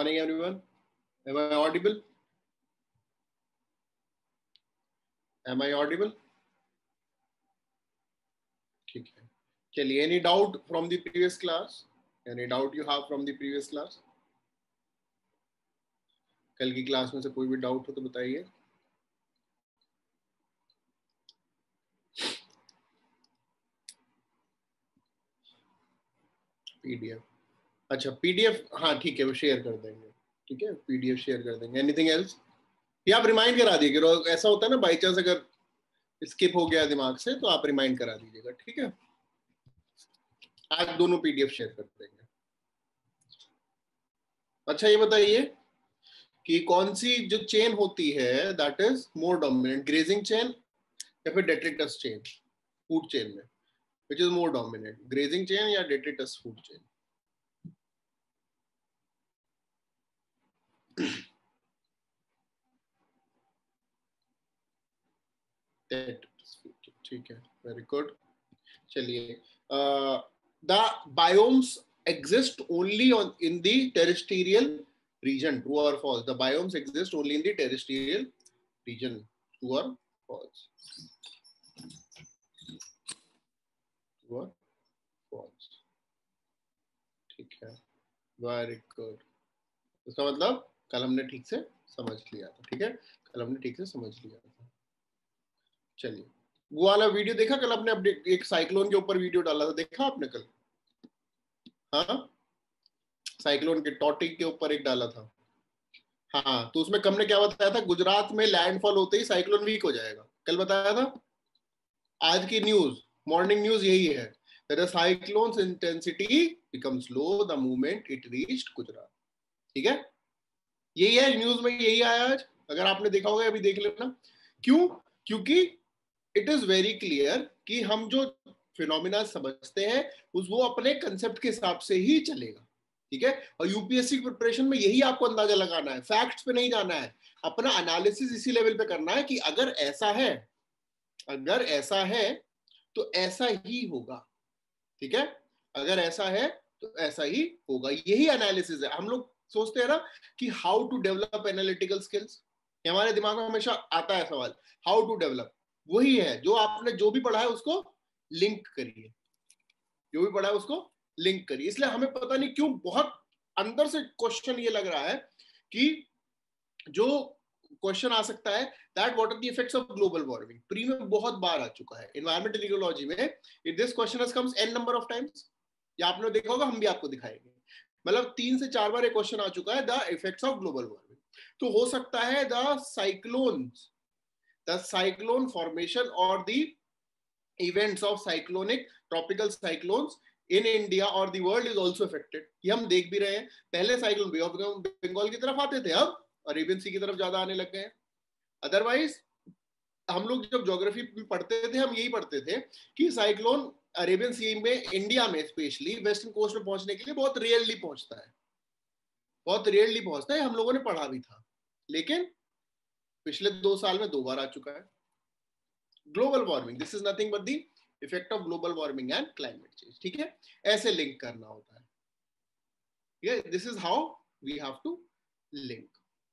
morning, everyone. Am I audible? Am I audible? ठीक है. चलिए, any doubt from the previous class? Any doubt you have from the previous class? कल की class में से कोई भी डाउट हो तो बताइए. पीडीएफ. अच्छा, पीडीएफ. हाँ ठीक है, वो शेयर कर देंगे. ठीक है, पीडीएफ शेयर कर देंगे. Anything else? ये आप रिमाइंड करा दीजिए. ऐसा होता है ना, बाई चांस अगर स्किप हो गया दिमाग से तो आप रिमाइंड करा दीजिएगा. ठीक है, आज दोनों पीडीएफ शेयर कर देंगे. अच्छा, ये बताइए कि कौन सी जो चेन होती है that is more dominant, grazing chain या फिर डेट्रिटस चेन फूड चेन में, which is more dominant, grazing chain या डेट्रिटस फूड चेन? ठीक है, वेरी गुड. चलिए, the biomes exist only in the terrestrial region, true or false? The biomes exist only in the terrestrial region, true or false? True or false? ठीक है, very good. इसका मतलब कल हमने ठीक से समझ लिया था. ठीक है, कल हमने ठीक से समझ लिया था. चलिए, वो वाला वीडियो देखा कल आपने? अपने एक साइक्लोन के ऊपर वीडियो डाला था, देखा आपने कल? हाँ, साइक्लोन के टॉटिक के ऊपर एक डाला था. हाँ, तो उसमें हमने क्या बताया था? गुजरात में लैंडफॉल होते ही साइक्लोन वीक हो जाएगा. कल बताया था. आज की न्यूज, मॉर्निंग न्यूज यही है, that the cyclones intensity becomes low the moment it reached Gujarat. ठीक है, यही है न्यूज में, यही आया आज. अगर आपने देखा होगा अभी देख लेना. क्यों? क्योंकि इट इज वेरी क्लियर कि हम जो फिनोमिना समझते हैं वो अपने कंसेप्ट के हिसाब से ही चलेगा. ठीक है, और यूपीएससी की प्रिपरेशन में यही आपको अंदाजा लगाना है, फैक्ट्स पे नहीं जाना है. अपना एनालिसिस इसी लेवल पे करना है कि अगर ऐसा है, अगर ऐसा है तो ऐसा ही होगा. ठीक है, अगर ऐसा है तो ऐसा ही होगा. यही एनालिसिस है. हम लोग सोचते हैं ना कि how to develop analytical skills, हमारे दिमाग में हमेशा आता है सवाल, हाउ टू डेवलप. वही है, जो आपने जो भी पढ़ा है उसको लिंक करिए, जो भी पढ़ा है उसको लिंक करिए. इसलिए हमें पता नहीं क्यों बहुत अंदर से क्वेश्चन ये लग रहा है कि जो क्वेश्चन आ सकता है that what are the effects of global warming. Pre में बहुत बार आ चुका है, एनवायरमेंटल इकोलॉजी में it this question has comes an number of times. या आपने देखा होगा, हम भी आपको दिखाएंगे. मतलब 3 से 4 बार ये क्वेश्चन आ चुका है, the effects of global warming. तो हो सकता है द साइक्लोन फॉर्मेशन और the events of cyclonic tropical cyclones in India और the world is also affected. ये हम देख भी रहे हैं. पहले साइक्लोन बे ऑफ बंगाल की तरफ आते थे, अब अरेबियन सी की तरफ ज्यादा आने लग गए हैं. अदरवाइज हम लोग जब ज्योग्राफी पढ़ते थे, हम यही पढ़ते थे कि साइक्लोन अरेबियन सी में, इंडिया में स्पेशली वेस्टर्न कोस्ट में पहुंचने के लिए बहुत रेयरली पहुंचता है, बहुत रेयरली पहुंचता है. हम लोगों ने पढ़ा भी था, लेकिन पिछले 2 साल में 2 बार आ चुका है. Global warming, this is nothing but the effect of global warming and climate change. ठीक है, ऐसे लिंक करना होता है. ठीक है, this is how we have to link.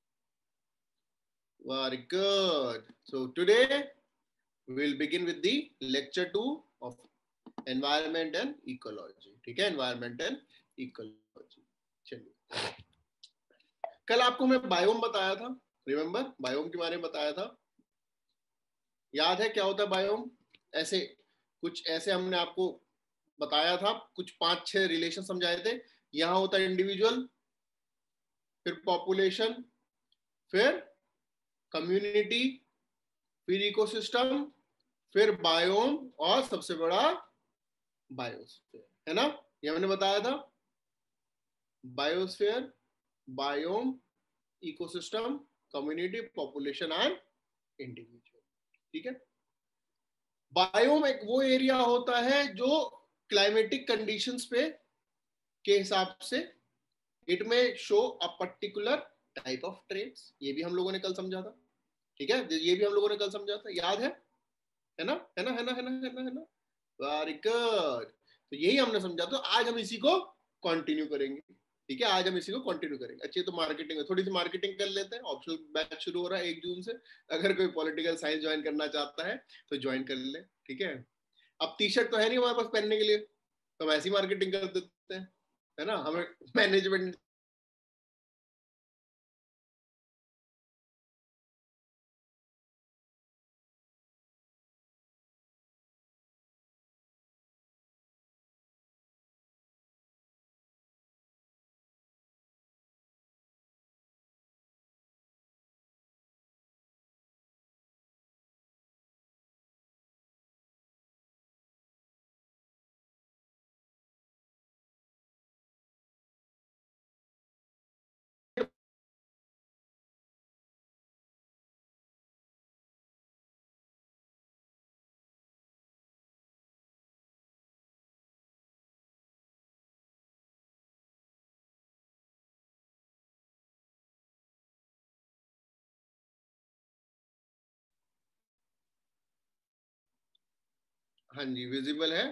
Very good. So today we'll begin with the lecture 2 of environment and ecology. ठीक है, environment and ecology. चलिए, कल आपको मैं बायोम बताया था, रिमेम्बर? बायोम के बारे में बताया था, याद है क्या होता है बायोम? ऐसे कुछ ऐसे हमने आपको बताया था, कुछ 5-6 रिलेशन समझाए थे. यहां होता है इंडिविजुअल, फिर पॉपुलेशन, फिर कम्युनिटी, फिर इकोसिस्टम, फिर बायोम और सबसे बड़ा बायोस्फीयर. है ना, ये हमने बताया था. Biosphere, biome, ecosystem, community, population and individual. ठीक है, बायोम एक वो एरिया होता है जो क्लाइमेटिक कंडीशंस पे के हिसाब से it may show a particular type of traits. ये भी हम लोगों ने कल समझा था. ठीक है, ये भी हम लोगों ने कल समझा था, याद है? है ना, है ना, है ना, है ना, है ना, है ना. Very good. तो यही हमने समझा, तो आज हम इसी को कंटिन्यू करेंगे. ठीक है, आज हम इसी को कंटिन्यू करेंगे। अच्छी तो मार्केटिंग में थोड़ी सी मार्केटिंग कर लेते हैं। ऑप्शनल बैच शुरू हो रहा है 1 जून से। अगर कोई पॉलिटिकल साइंस ज्वाइन करना चाहता है तो ज्वाइन कर ले, ठीक है। अब टी शर्ट तो है नहीं हमारे पास पहनने के लिए, तो हम ऐसी मार्केटिंग कर देते हैं, है ना। हमें मैनेजमेंट हाँ जी विजिबल है।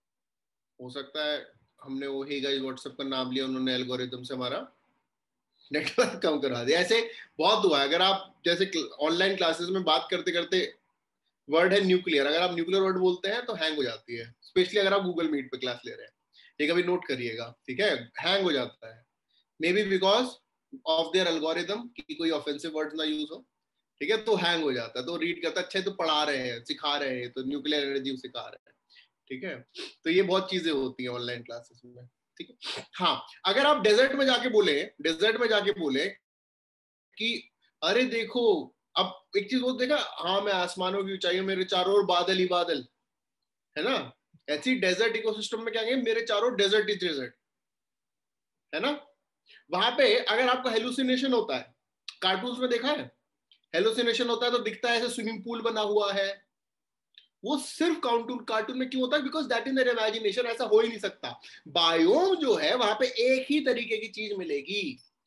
हो सकता है हमने वो ही गाइस व्हाट्सएप का नाम लिया, उन्होंने एल्गोरिदम से हमारा नेटवर्क कम करा दिया। ऐसे बहुत हुआ है। अगर आप जैसे ऑनलाइन क्लासेस में बात करते करते, वर्ड है न्यूक्लियर, अगर आप न्यूक्लियर वर्ड बोलते हैं तो हैंग हो जाती है, स्पेशली अगर आप गूगल मीट पे क्लास ले रहे हैं। ये कभी नोट करिएगा, ठीक है, हैंग हो जाता है। Maybe because of their algorithm कि कोई ऑफेंसिव वर्ड ना यूज हो, ठीक है, तो हैंग हो जाता है। तो रीड करता है, अच्छा तो पढ़ा रहे हैं, सिखा रहे हैं, तो न्यूक्लियर एनर्जी सिखा रहे हैं, ठीक है। तो ये बहुत चीजें होती हैं ऑनलाइन क्लासेस में, ठीक है। हाँ, अगर आप डेजर्ट में जाके बोले, डेजर्ट में जाके बोले कि अरे देखो, अब एक चीज वो देखा, हाँ मैं आसमानों की ऊंचाई, मेरे चारों ओर बादल ही बादल, है ना। ऐसी डेजर्ट इकोसिस्टम में क्या कहेंगे, मेरे चारों डेजर्ट ही डेजर्ट, है ना। वहां पे अगर आपको हेलुसिनेशन होता है, कार्टून्स में देखा है, हेलुसिनेशन होता है तो दिखता है ऐसे स्विमिंग पूल बना हुआ है। वो सिर्फ कार्टून कार्टून में क्यों होता है, because that is their imagination, ऐसा हो ही नहीं सकता। बायोम जो है वहां पे एक ही तरीके की चीज मिलेगी,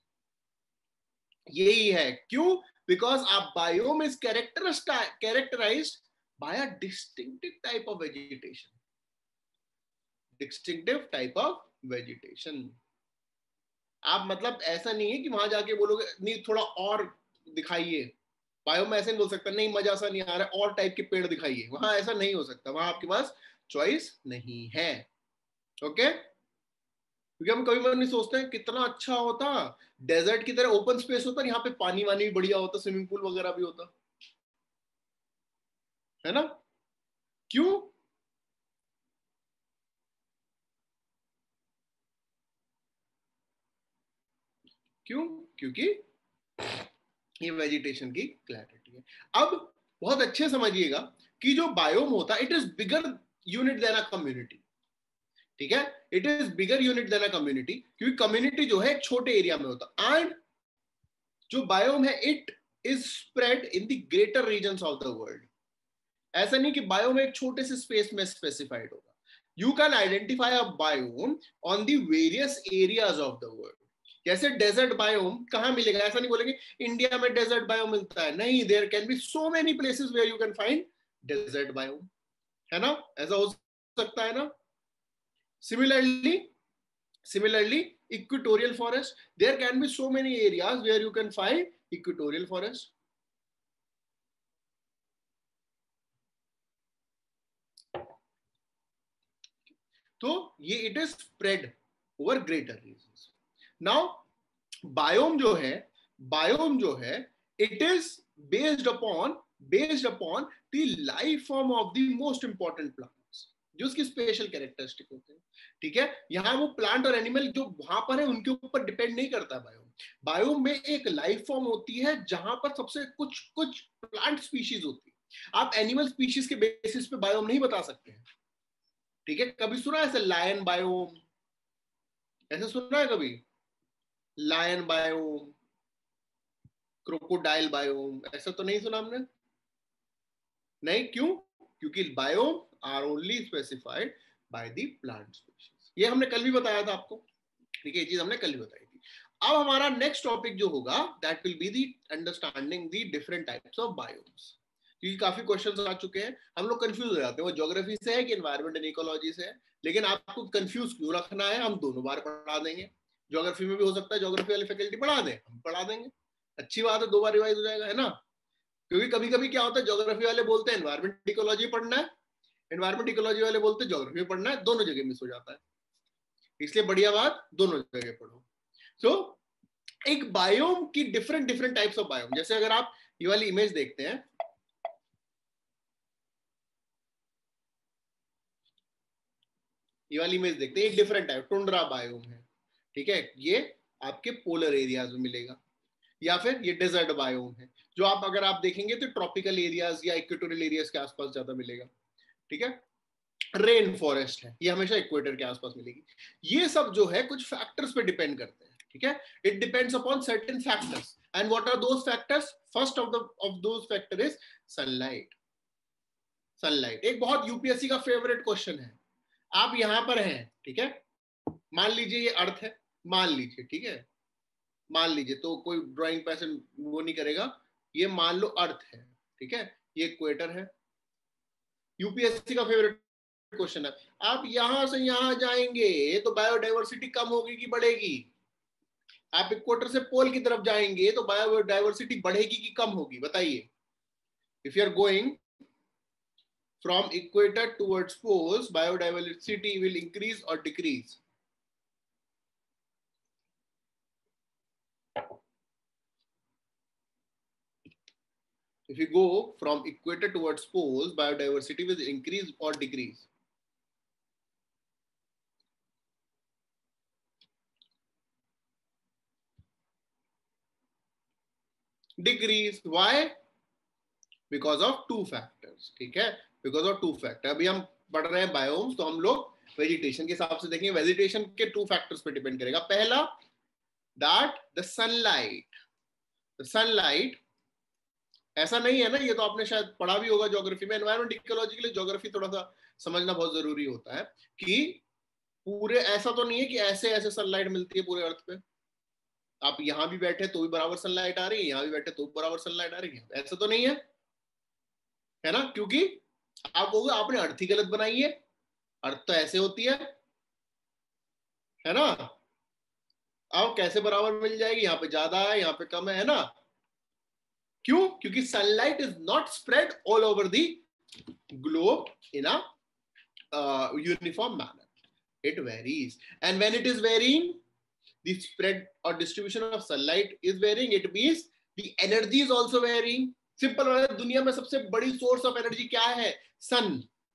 यही है क्यों, बिकॉज आप biome is characterized by a distinctive type of vegetation, distinctive type of vegetation. आप मतलब ऐसा नहीं है कि वहां जाके बोलोगे नहीं थोड़ा और दिखाइए, बायो में ऐसे नहीं बोल सकता नहीं मजा सा नहीं आ रहा और टाइप के पेड़ दिखाइए, वहां ऐसा नहीं हो सकता, वहां आपके पास चॉइस नहीं है। ओके, क्योंकि हम कभी मन नहीं सोचते हैं कितना अच्छा होता, डेजर्ट की तरह ओपन स्पेस होता, यहाँ पे पानी वानी भी बढ़िया होता, स्विमिंग पूल वगैरह भी होता, है ना। क्यों, क्यों, क्योंकि ये वेजिटेशन की क्लैरिटी है। अब बहुत अच्छे समझिएगा कि जो बायोम होता है it is bigger unit than a community, ठीक है। It is bigger unit than a community, क्योंकि कम्युनिटी जो है एक छोटे एरिया में होता, एंड जो बायोम है it is spread in the greater regions of the world. ऐसा नहीं कि बायोम एक छोटे से स्पेस में स्पेसिफाइड होगा। You can identify a biome on the various areas of the world. जैसे डेजर्ट बायोम कहां मिलेगा, ऐसा नहीं बोलेंगे इंडिया में डेजर्ट बायोम मिलता है, नहीं, there can be so many places where you can find desert biome, है ना। ऐसा हो सकता है ना। Similarly, equatorial forest, there can be so many areas where you can find equatorial forest. तो ये it is spread over greater regions. Now biome जो है, बायोम जो है it is based upon the life form of the most important plants, जो उसकी special characteristic होते हैं, ठीक है। यहाँ वो प्लांट और एनिमल जो वहां पर है उनके ऊपर डिपेंड नहीं करता बायोम। बायोम में एक लाइफ फॉर्म होती है जहां पर सबसे कुछ कुछ प्लांट स्पीशीज होती है। आप एनिमल स्पीशीज के बेसिस पे बायोम नहीं बता सकते हैं, ठीक है। कभी सुना है ऐसे लायन बायोम, ऐसे सुना है कभी, लायन बायोम, क्रोकोडाइल बायोम, ऐसा तो नहीं सुना हमने। नहीं, क्यों, क्योंकि biome are only specified by the plant species. ये हमने कल भी बताया था आपको, ठीक है, ये चीज हमने कल भी बताई थी। अब हमारा नेक्स्ट टॉपिक जो होगा that will be the understanding the different types of biomes, क्योंकि काफी क्वेश्चंस आ चुके हैं, हम लोग कंफ्यूज हो जाते हैं वो ज्योग्राफी से है कि एनवायरमेंट एंड इकोलॉजी से है। लेकिन आपको कंफ्यूज क्यों रखना है, हम दोनों बार पढ़ा देंगे। ज्योग्राफी में भी हो सकता है ज्योग्राफी वाली फैकल्टी पढ़ा दे, हम पढ़ा देंगे, अच्छी बात है, 2 बार रिवाइज हो जाएगा, है ना। क्योंकि कभी कभी क्या होता है, ज्योग्राफी वाले बोलते हैं एनवायरमेंट इकोलॉजी पढ़ना है, एनवायरमेंट इकोलॉजी वाले बोलते हैं ज्योग्राफी पढ़ना है, दोनों जगह मिस हो जाता है, इसलिए बढ़िया बात दोनों जगह पढ़ो। सो एक बायोम की different different types of biome, जैसे अगर आप ये वाली इमेज देखते हैं, ये वाली इमेज देखते हैं, एक डिफरेंट टाइप टुंड्रा बायोम है, ठीक है, ये आपके पोलर एरियाज में मिलेगा, या फिर ये डेजर्ट बायोम है, जो आप अगर आप देखेंगे तो ट्रॉपिकल एरियाज या इक्वेटोरियल एरियाज के आसपास ज्यादा मिलेगा, ठीक है। रेन फॉरेस्ट है, ये हमेशा इक्वेटर के आसपास मिलेगी। ये सब जो है कुछ फैक्टर्स पे डिपेंड करते हैं, ठीक है, it depends upon certain factors, and what are those factors, first of those factor is sunlight. Sunlight एक बहुत यूपीएससी का फेवरेट क्वेश्चन है। आप यहां पर हैं, ठीक है, मान लीजिए ये अर्थ है, मान लीजिए, ठीक है, मान लीजिए, तो कोई ड्राइंग पैसन वो नहीं करेगा, ये मान लो अर्थ है, ठीक है, ये इक्वेटर है, यूपीएससी का फेवरेट क्वेश्चन है। आप यहां से यहां जाएंगे तो बायोडाइवर्सिटी कम होगी कि बढ़ेगी? आप इक्वेटर से पोल की तरफ जाएंगे तो बायोडाइवर्सिटी बढ़ेगी कि कम होगी, बताइए। If you are going from equator towards poles, biodiversity will increase और decrease? If you go from equator towards poles, biodiversity will increase or decrease? Decrease. Why? Because of two factors. ठीक है, because of two factors. अभी हम पढ़ रहे हैं biomes, तो हम लोग वेजिटेशन के हिसाब से देखेंगे। वेजिटेशन के 2 फैक्टर्स पे डिपेंड करेगा। पहला, that the sunlight, the sunlight, ऐसा नहीं है ना, ये तो आपने शायद पढ़ा भी होगा ज्योग्राफी में, एनवायरमेंट इकोलॉजी के लिए ज्योग्राफी थोड़ा सा समझना बहुत जरूरी होता है, कि पूरे ऐसा तो नहीं है कि ऐसे ऐसे सनलाइट मिलती है पूरे अर्थ पे, आप यहां भी बैठे तो भी बराबर सनलाइट आ रही है, यहां भी बैठे तो बराबर सनलाइट आ रही है, ऐसा तो नहीं है ना। क्योंकि आप कहोगे आपने अर्थ ही गलत बनाई है, अर्थ तो ऐसे होती है ना, अब कैसे बराबर मिल जाएगी, यहाँ पे ज्यादा है यहाँ पे कम है ना। क्यों? क्योंकि sunlight is not spread all over the globe in a uniform manner, it varies, and when it is varying, the spread or distribution of sunlight is varying, it means the energy is also varying. Simple है, दुनिया में सबसे बड़ी source of energy क्या है? सन,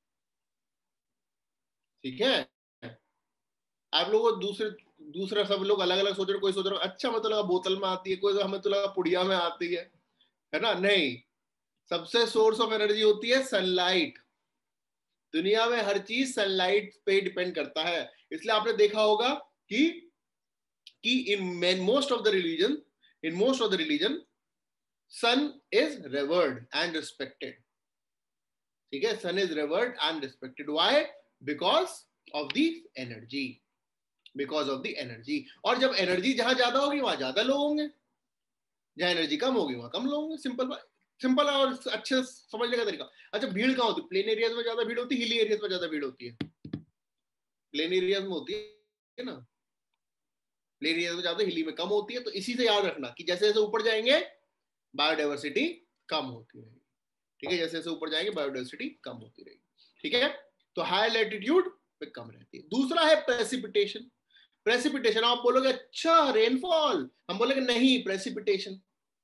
ठीक है। आप लोग दूसरा सब लोग अलग अलग सोच रहे, कोई सोच रहा अच्छा मतलब लगा बोतल में आती है, कोई हमें तो लगा पुड़िया में आती है ना, नहीं, सबसे सोर्स ऑफ एनर्जी होती है सनलाइट। दुनिया में हर चीज सनलाइट पे डिपेंड करता है। इसलिए आपने देखा होगा कि in most of the religion, sun is revered and respected, ठीक है, sun is revered and respected. Why? Because of the energy, because of the energy. और जब एनर्जी जहां ज्यादा होगी वहां ज्यादा लोग होंगे, जहां एनर्जी कम होगी वहां कम लोग होंगे। सिंपल और अच्छे समझने का तरीका। अच्छा, भीड़ कहाँ होती है? प्लेन एरियाज में ज्यादा भीड़ होती है, हिली एरियाज में ज्यादा भीड़ होती है? प्लेन एरियाज में होती है ना, प्लेन एरिया में ज्यादा, हिली में कम होती है। तो इसी से याद रखना कि जैसे जैसे ऊपर जाएंगे बायोडाइवर्सिटी कम होती रहेगी, ठीक है, जैसे जैसे ऊपर जाएंगे बायोडाइवर्सिटी कम होती रहेगी, ठीक है। तो हाई लैटिट्यूड पे कम रहती है। दूसरा है प्रेसिपिटेशन। प्रेसिपिटेशन, आप बोलोगे अच्छा रेनफॉल, हम बोलेंगे नहीं प्रेसिपिटेशन,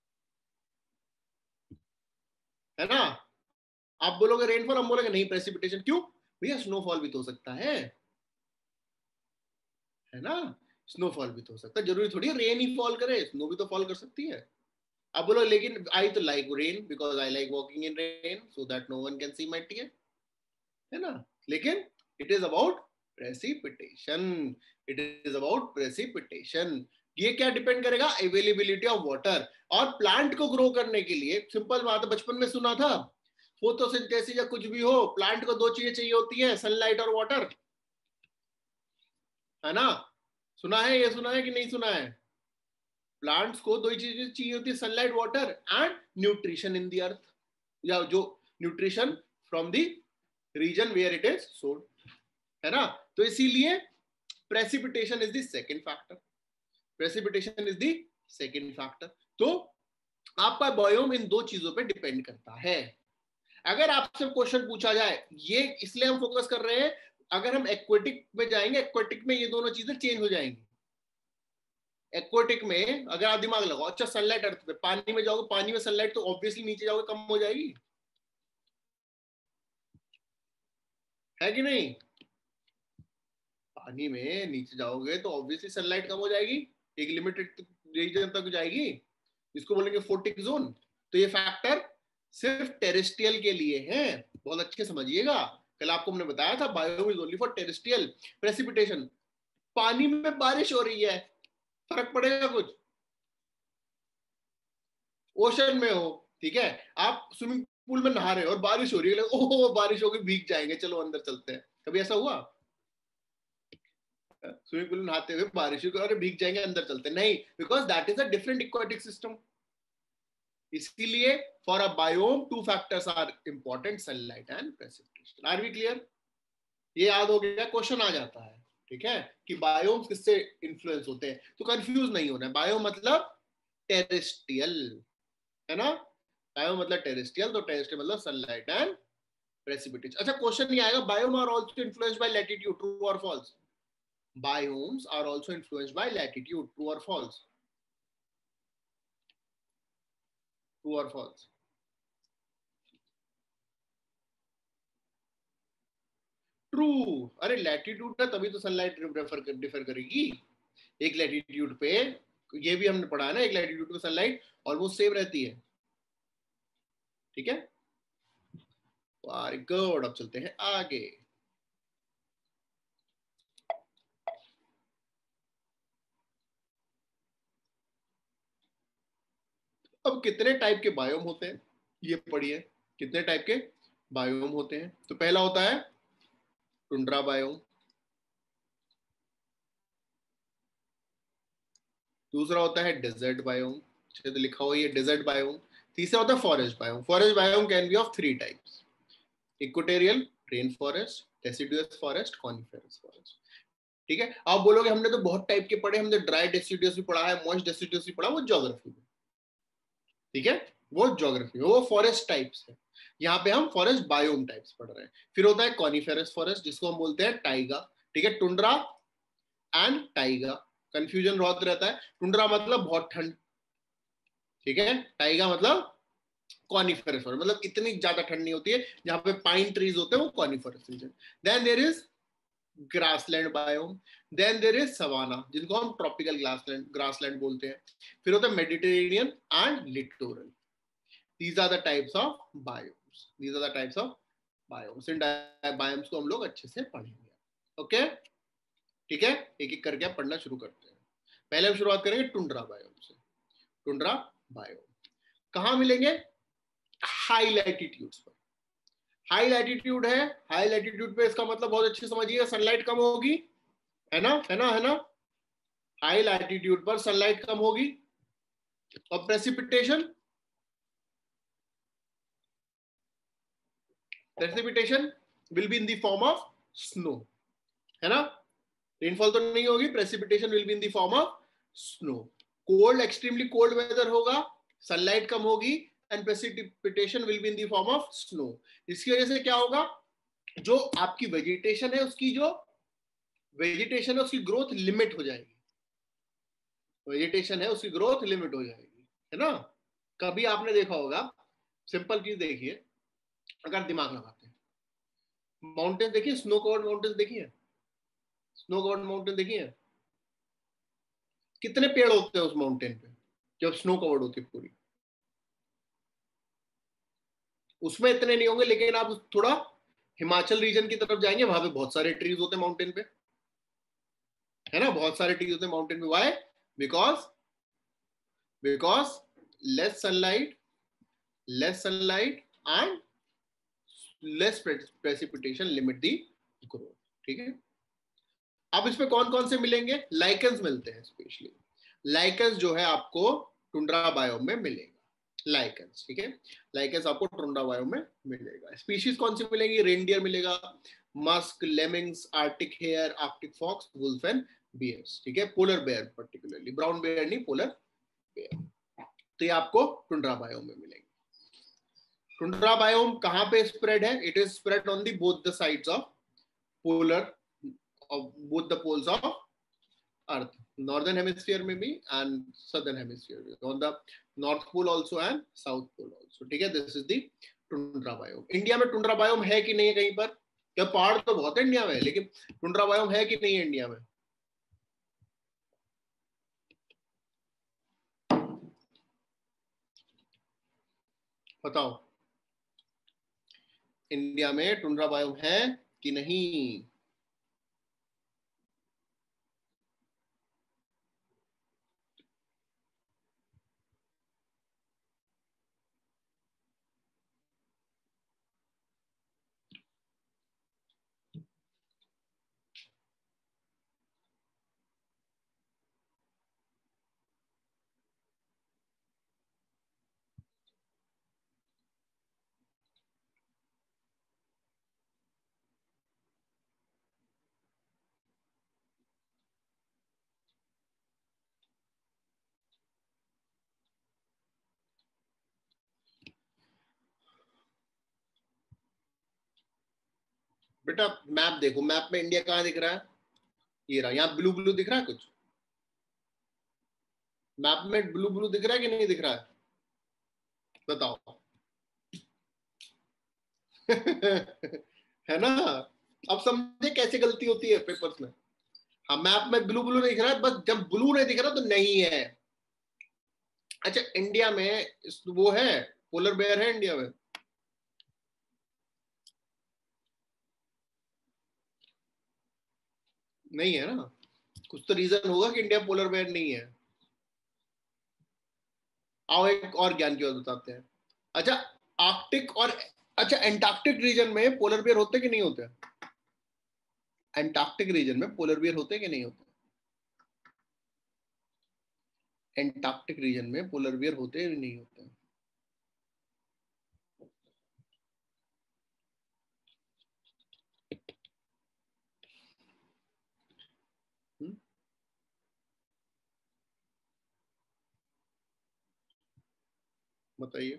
है ना। आप बोलोगे रेनफॉल, हम बोलेंगे नहीं प्रेसिपिटेशन। क्यों? भैया स्नोफॉल भी तो हो सकता है ना, स्नोफॉल भी तो हो सकता है, जरूरी थोड़ी रेन ही फॉल करे, स्नो भी तो फॉल कर सकती है। अब बोलो लेकिन आई तो like rain because I like walking in rain so that no one can see my tear, है ना। लेकिन it is about precipitation, it is about precipitation. ये क्या डिपेंड करेगा? Availability of water. और प्लांट को ग्रो करने के लिए सिंपल बात है, बचपन में सुना था, फोटोसिंथेसिस या कुछ भी हो, प्लांट को 2 चीजें चाहिए होती है, सनलाइट और वाटर, है ना। सुना है, ये सुना है कि नहीं सुना है? प्लांट्स को 2 ही चीजें चाहिए होती है, sunlight, water and nutrition in the earth, या जो nutrition from the region where it is sowed, है ना। तो इसीलिए precipitation is the second factor. Precipitation is the second factor. तो आपका बायोम इन दो चीजों पे डिपेंड करता है। अगर आपसे क्वेश्चन पूछा जाए, ये इसलिए हम फोकस कर रहे हैं, अगर हम एक्वेटिक में जाएंगे, एक्वेटिक में ये दोनों चीजें चेंज हो जाएंगी। एक्वेटिक में अगर आप दिमाग लगाओ, अच्छा सनलाइट अर्थ पे, पानी में जाओगे, पानी में सनलाइट तो ऑब्वियसली नीचे जाओगे कम हो जाएगी, है कि नहीं? पानी में नीचे जाओगे तो ऑब्वियसली सनलाइट कम हो जाएगी, एक लिमिटेड रीजन तक जाएगी, इसको बोलेंगे फोटिक जोन। तो ये फैक्टर सिर्फ टेरेस्ट्रियल के लिए है, बहुत अच्छे समझिएगा। कल आपको हमने बताया था biome is only for terrestrial. Precipitation, पानी में बारिश हो रही है, फर्क पड़ेगा कुछ? ओशन में हो, ठीक है, आप स्विमिंग पूल में नहा रहे हो और बारिश हो रही है, ओह बारिश होगी, भीग जाएंगे, चलो अंदर चलते हैं, कभी ऐसा हुआ? स्विमिंग पूल में नहाते हुए बारिश हो, अरे भीग जाएंगे, अंदर चलते हैं, नहीं, because that is a different aquatic system. इसीलिए for a biome two factors are important, sunlight and precipitation. Are we clear? ये याद हो गया, क्वेश्चन आ जाता है, ठीक है, कि बायोम्स किससे इन्फ्लुएंस होते हैं, तो कंफ्यूज नहीं होना है। बायो मतलब टेरेस्ट्रियल, है ना? बायो मतलब टेरेस्ट्रियल, तो टेरेस्ट्रियल मतलब सनलाइट एंड प्रेसिपिटेशन। अच्छा क्वेश्चन ये आएगा, biome are also influenced by latitude, true और false? Biomes are also influenced by latitude, true or false? True or false? True. अरे लैटिट्यूड है तभी तो सनलाइट डिफर करेगी। एक लैटिट्यूड पे, ये भी हमने पढ़ा है ना, एक लैटिट्यूड पे सनलाइट ऑलमोस्ट सेम रहती है, ठीक है? वेरी गुड, अब चलते हैं आगे। अब कितने टाइप के बायोम होते हैं ये पढ़िए। कितने टाइप के बायोम होते हैं? तो पहला होता है टुंड्रा बायोम, दूसरा होता है डेजर्ट बायोम, तो लिखा हुआ ये डेजर्ट बायोम। तीसरा होता है forest biome. Forest biome can be of three types, equatorial, rain forest, deciduous forest, coniferous forest. ठीक है, आप बोलोगे हमने तो बहुत टाइप के पढ़े, हमने ड्राई डेसिडुअस भी पढ़ा है, मॉइस्ट डेसिडुअस भी पढ़ा, वो ज्योग्राफी में, ठीक है, वो ज्योग्राफी में, वो फॉरेस्ट टाइप्स है। यहाँ पे हम फॉरेस्ट बायोम टाइप्स पढ़ रहे हैं। फिर होता है कॉनिफेरस फॉरेस्ट, जिसको हम बोलते हैं टाइगा, ठीक है, टुंड्रा एंड टाइगा, कंफ्यूजन बहुत रहता है। टुंड्रा मतलब बहुत ठंड, ठीक है, टाइगा मतलब कॉनिफेरस फॉरेस्ट, मतलब इतनी ज्यादा ठंड नहीं होती है, जहां पे पाइन ट्रीज होते हैं वो coniferous region. Then there is grassland biome, then there is savanna, जिनको हम ट्रॉपिकल ग्रासलैंड बोलते हैं। फिर होता है Mediterranean and littoral. These are the types of biomes, these are the types of biomes. इन बायोम्स को हम लोग अच्छे से पढ़ेंगे, ओके, ठीक है, एक एक करके आप पढ़ना शुरू करते हैं। पहले हम शुरुआत करेंगे टुंड्रा बायोम से। टुंड्रा बायोम कहाँ मिलेंगे? हाई लैटिट्यूड्स पर। हाई लैटिट्यूड है, हाई लैटिट्यूड पे इसका मतलब बहुत अच्छे समझिए, सनलाइट कम होगी, है ना, है ना, है ना? हाई लैटिट्यूड पर सनलाइट कम होगी, और precipitation, precipitation will be in the form of snow, है ना? रेनफॉल तो नहीं होगी, precipitation will be in the form of snow. Cold, extremely cold weather होगा, सनलाइट कम होगी, and precipitation will be in the form of snow. इसकी वजह से क्या होगा, जो आपकी वेजिटेशन है उसकी, जो वेजिटेशन है उसकी ग्रोथ लिमिट हो जाएगी, वेजिटेशन है उसकी ग्रोथ लिमिट हो जाएगी, है ना? कभी आपने देखा होगा, सिंपल चीज देखिए, अगर दिमाग लगाते हैं, माउंटेन देखिए, स्नो कवर्ड माउंटेन देखिए, स्नो कवर्ड माउंटेन देखिए, कितने पेड़ होते हैं उस माउंटेन पे जब स्नो कवर्ड होती है पूरी? उसमें इतने नहीं होंगे, लेकिन आप थोड़ा हिमाचल रीजन की तरफ जाएंगे, वहां पे बहुत सारे ट्रीज होते हैं माउंटेन पे, है ना, बहुत सारे ट्रीज होते हैं माउंटेन पे। Why? Because because less sunlight, less sunlight and less precipitation limit the growth, ठीक है। अब इसमें कौन कौन से मिलेंगे? लाइकेंस मिलते हैं, स्पेशली लाइकेंस जो है आपको टुंड्रा बायोम में मिलेगा, लाइकेंस, ठीक है, लाइकेंस आपको टुंड्रा बायोम में मिलेगा। स्पीशीज कौन सी मिलेंगी? रेनडियर मिलेगा, musk, lemmings, Arctic hare, Arctic fox, wolf and bears, ठीक है, polar bear particularly, brown bear नहीं, पोलर बेयर। तो ये आपको टुंड्रा बायोम में मिलेंगे। टुंड्रा बायोम कहां पे स्प्रेड है? It is spread on the both the sides of polar, of both the poles of earth, northern hemisphere में भी and southern hemisphere में, on the north pole also and south pole also, ठीक है। this is the tundra biome. India में tundra biome है कि नहीं है कहीं पर? क्या पहाड़ तो बहुत है इंडिया में, लेकिन टुंड्रा बायोम है कि नहीं है इंडिया में? बताओ, इंडिया में टुंड्रा बायोम है कि नहीं? बेटा मैप देखो, मैप में इंडिया कहाँ दिख रहा है? ये रहा, यहाँ ब्लू ब्लू दिख रहा है कुछ? मैप में ब्लू ब्लू दिख रहा है कि नहीं दिख रहा है? बताओ। है ना? अब समझे कैसे गलती होती है पेपर्स में। हाँ, मैप में ब्लू ब्लू नहीं दिख रहा है, बस जब ब्लू नहीं दिख रहा तो नहीं है। अच्छा, इंडिया में वो है, पोलर बेयर है इंडिया में? नहीं है ना? कुछ तो रीजन होगा कि इंडिया पोलर बेयर नहीं है। आओ एक और ज्ञान की बात बताते हैं। अच्छा, आर्कटिक और अच्छा एंटार्क्टिक रीजन में पोलर बियर होते कि नहीं होते? एंटार्क्टिक रीजन में पोलर बियर होते कि नहीं होते? एंटार्क्टिक रीजन में पोलर बियर होते या नहीं होते? बताइए।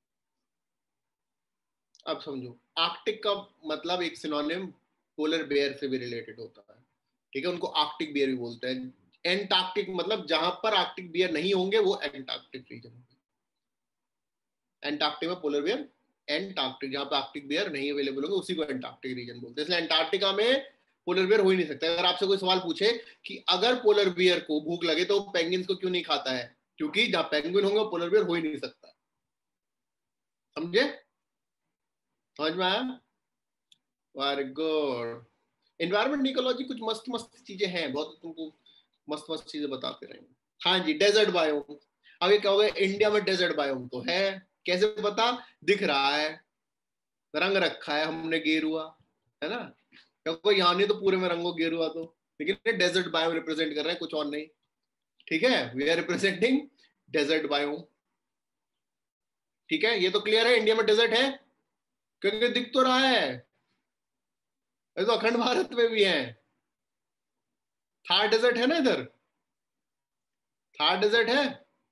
अब समझो, आर्कटिक का मतलब एक सिनोनिम पोलर बेयर से भी रिलेटेड होता है, ठीक है, उनको आर्कटिक बियर भी बोलते हैं। एंटार्क्टिक मतलब जहां पर आर्कटिक बियर नहीं होंगे वो एंटार्क्टिक रीजन होगा। एंटार्क्टिक में पोलर बियर, एंटार्क्टिक जहां पर आर्कटिक बियर नहीं अवेलेबल होंगे उसी को एंटार्क्टिक रीजन बोलते हैं। इसलिए अंटार्कटिका में पोलर बियर हो ही नहीं सकता। अगर आपसे कोई सवाल पूछे कि अगर पोलर बियर को भूख लगे तो पेंगुइन को क्यों नहीं खाता है, क्योंकि जहां पेंगुइन होंगे पोलर बियर हो ही नहीं सकता। समझे? समझ में आया? Very good. एनवायरमेंट इकोलॉजी कुछ मस्त मस्त चीजें हैं, बहुत तुमको मस्त मस्त चीजें बताते रहेंगे। हाँ जी, डेजर्ट बायोम। अब ये कहोगे इंडिया में डेजर्ट बायोम तो है, कैसे पता? दिख रहा है, रंग रखा है हमने गेरुआ, है ना? क्योंकि यहाँ नहीं तो पूरे में रंगो गेरुआ तो, लेकिन डेजर्ट बायोम रिप्रेजेंट कर रहे हैं, कुछ और नहीं। ठीक है, we are representing desert biome. ठीक है, ये तो क्लियर है, इंडिया में डेजर्ट है क्योंकि दिख तो रहा है, ये तो अखंड भारत में भी है। थार डेजर्ट है ना इधर, थार डेजर्ट है,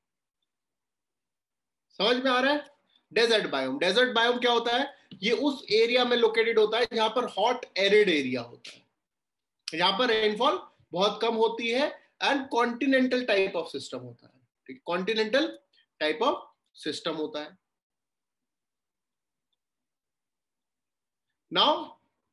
समझ में आ रहा है? डेजर्ट बायोम, डेजर्ट बायोम क्या होता है? ये उस एरिया में लोकेटेड होता है जहां पर हॉट एरिड एरिया होता है, जहां पर रेनफॉल बहुत कम होती है and continental type of system होता है। ठीक, कॉन्टिनेंटल टाइप ऑफ सिस्टम होता है। नाउ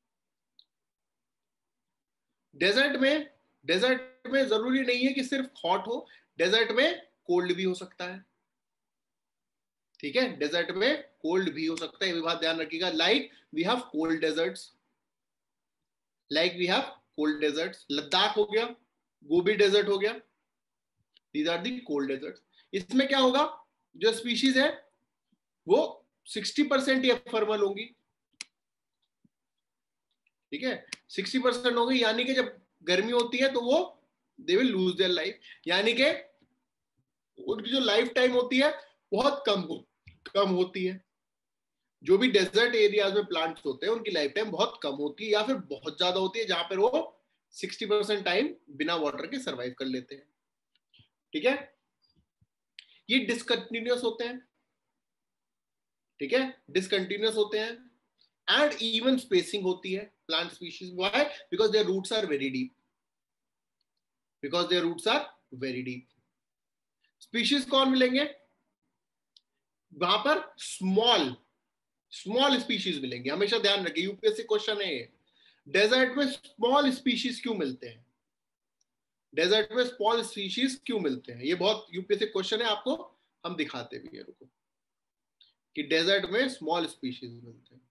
डेजर्ट में जरूरी नहीं है कि सिर्फ हॉट हो, डेजर्ट में कोल्ड भी हो सकता है। ठीक है, डेजर्ट में कोल्ड भी हो सकता है, ये भी बात ध्यान रखिएगा। Like we have cold deserts, like we have cold deserts, Ladakh हो गया, गोबी डेजर्ट हो गया, these are the cold deserts. इसमें क्या होगा, जो स्पीशीज है वो 60% या फर्मल होंगी। ठीक है, 60% होगी, यानी कि जब गर्मी होती है तो वो they will lose their life, यानी कि उनकी जो लाइफ टाइम होती है बहुत कम होती है। जो भी डेजर्ट एरियाज में प्लांट्स होते हैं उनकी लाइफ टाइम बहुत कम होती है या फिर बहुत ज्यादा होती है, जहां पर वो 60% टाइम बिना वाटर के सर्वाइव कर लेते हैं। ठीक है, ये डिसकंटिन्यूअस होते हैं। ठीक है, डिसकंटिन्यूअस होते हैं एंड इवन स्पेसिंग होती है plant species. Why? Because their roots are very deep. Because their roots are very deep. Species कौन मिलेंगे वहां पर? स्मॉल स्मॉल स्पीशीज मिलेंगे। हमेशा ध्यान रखिए, यूपीएससी क्वेश्चन है ये, डेजर्ट में स्मॉल स्पीशीज क्यों मिलते हैं? डेजर्ट में स्मॉल स्पीशीज क्यों मिलते हैं? ये बहुत यूपीएससी क्वेश्चन है, आपको हम दिखाते भी है, रुको, कि डेजर्ट में स्मॉल स्पीशीज मिलते हैं।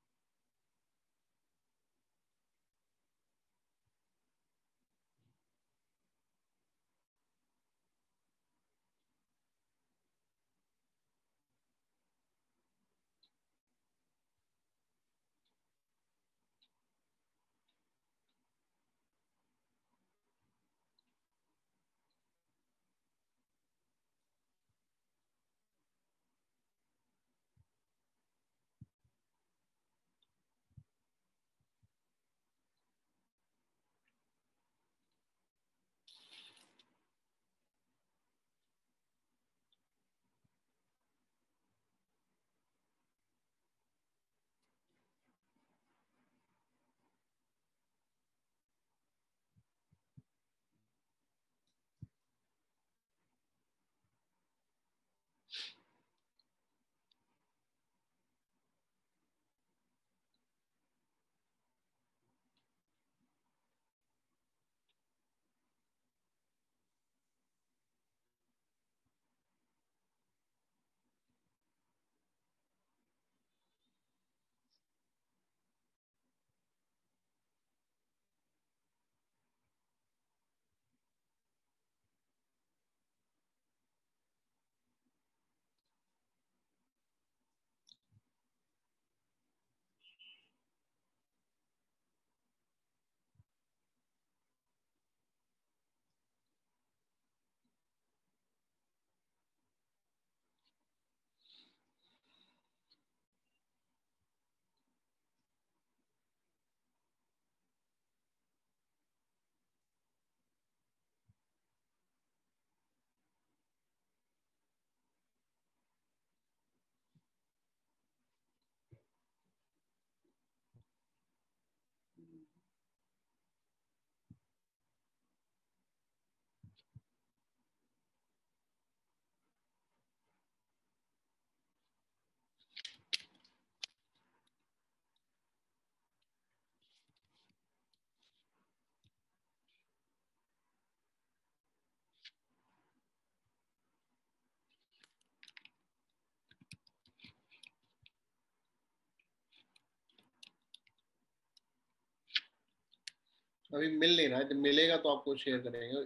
अभी मिल नहीं रहा है, जब मिलेगा तो आपको शेयर करेंगे।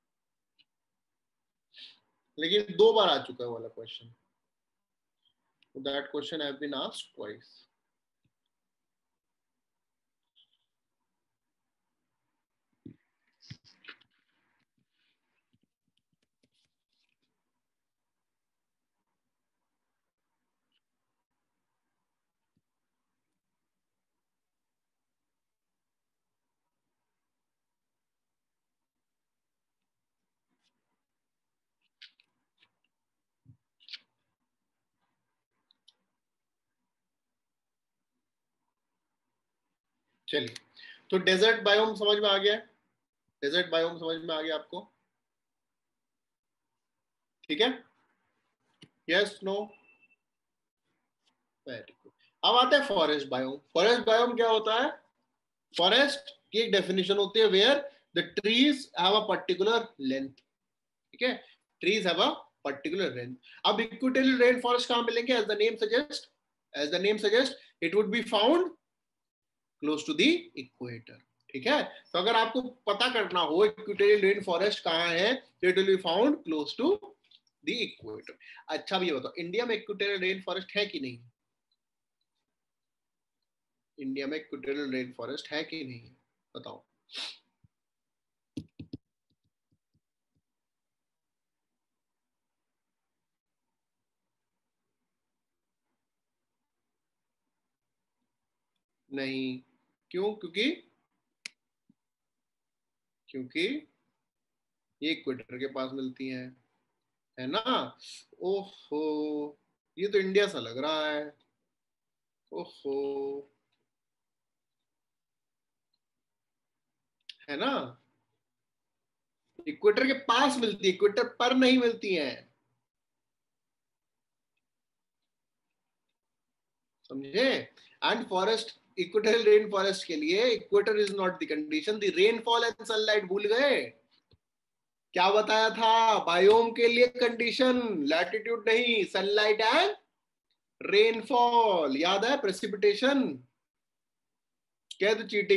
लेकिन 2 बार आ चुका है वाला question, that question have been asked twice. चलिए, तो डेजर्ट बायोम समझ में आ गया? डेजर्ट बायोम समझ में आ गया आपको? ठीक है, यस नो? Very good. अब आते हैं फॉरेस्ट बायोम। फॉरेस्ट बायोम क्या होता है? फॉरेस्ट की एक डेफिनेशन होती है where the trees have a particular length. ठीक है, trees have a particular length. अब इक्वेटोरियल रेन फॉरेस्ट कहां मिलेंगे? As the name suggest, as the name suggest it would be found close to the equator. ठीक है, तो अगर आपको पता करना हो इक्वेटोरियल रेन फॉरेस्ट कहां है, तो it will be found close to the equator. अच्छा, भी बताओ, इंडिया में इक्वेटोरियल रेन फॉरेस्ट है कि नहीं? इंडिया में इक्वेटोरियल रेन फॉरेस्ट है कि नहीं, बताओ। नहीं, क्यों? क्योंकि क्योंकि ये इक्वेटर के पास मिलती हैं, है ना। ओहो, ये तो इंडिया सा लग रहा है। ओहो, है ना, इक्वेटर के पास मिलती है, इक्वेटर पर नहीं मिलती है, समझे। And forest, equatorial rain forest के लिए equator is not the condition, the rainfall and sunlight. भूल गए क्या बताया था, बायोम के लिए कंडीशन लैटिट्यूड नहीं, सनलाइट एंड रेनफॉल, याद है, प्रेसिपिटेशन। क्या तो चीटिंग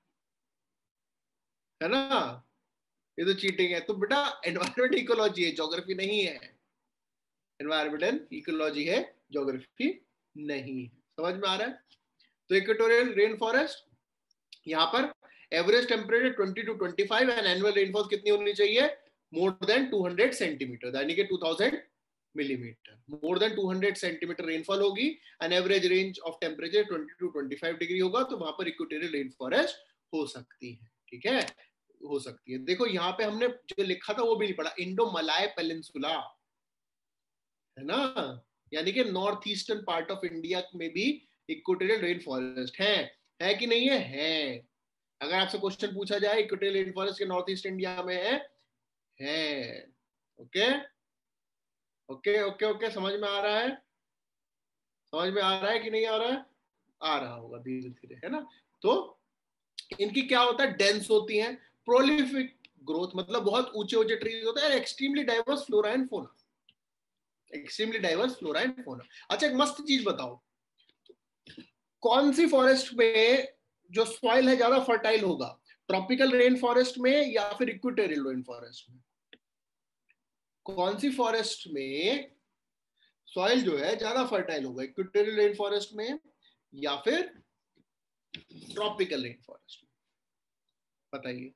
है ना, ये तो चीटिंग है। तो बेटा एनवायरमेंट इकोलॉजी है, ज्योग्राफी नहीं है। एनवायरमेंट एंड इकोलॉजी है, ज्योग्राफी नहीं है। समझ में आ रहा है। तो इक्वेटोरियल रेन फॉरेस्ट, यहाँ पर average temperature 20 to 25 and annual rainfall कितनी होनी चाहिए, मोर देन 200 सेंटीमीटर, यानी कि 2000 millimetre. More than 200 centimetre rainfall होगी and average range of temperature 20 to 25 degree होगा, तो वहां पर इक्वेटोरियल रेन फॉरेस्ट हो सकती है। ठीक है, हो सकती है। देखो यहाँ पे हमने जो लिखा था वो भी नहीं पढ़ा, इंडो मलाय पेनिनसुला, है ना, यानी कि north eastern part of India में भी इक्वेटोरियल रेन फॉरेस्ट है कि नहीं है। अगर आपसे क्वेश्चन पूछा जाए इक्वेटोरियल रेन फॉरेस्ट के नॉर्थ ईस्ट इंडिया में है। ओके ओके ओके ओके, समझ में आ रहा है, समझ में आ रहा है कि नहीं आ रहा है, आ रहा होगा धीरे धीरे, है ना। तो इनकी क्या होता है, डेंस होती हैं, प्रोलिफिक ग्रोथ, मतलब बहुत ऊंचे ऊंचे ट्रीज होते हैं, extremely diverse flora and fauna, extremely diverse flora and fauna. अच्छा एक मस्त चीज बताओ, कौन सी फॉरेस्ट में जो सॉइल है ज्यादा फर्टाइल होगा, ट्रॉपिकल रेन फॉरेस्ट में या फिर इक्वेटोरियल रेन फॉरेस्ट में। कौन सी फॉरेस्ट में सॉइल जो है ज्यादा फर्टाइल होगा, इक्वेटोरियल रेन फॉरेस्ट में या फिर ट्रॉपिकल रेन फॉरेस्ट में, बताइए।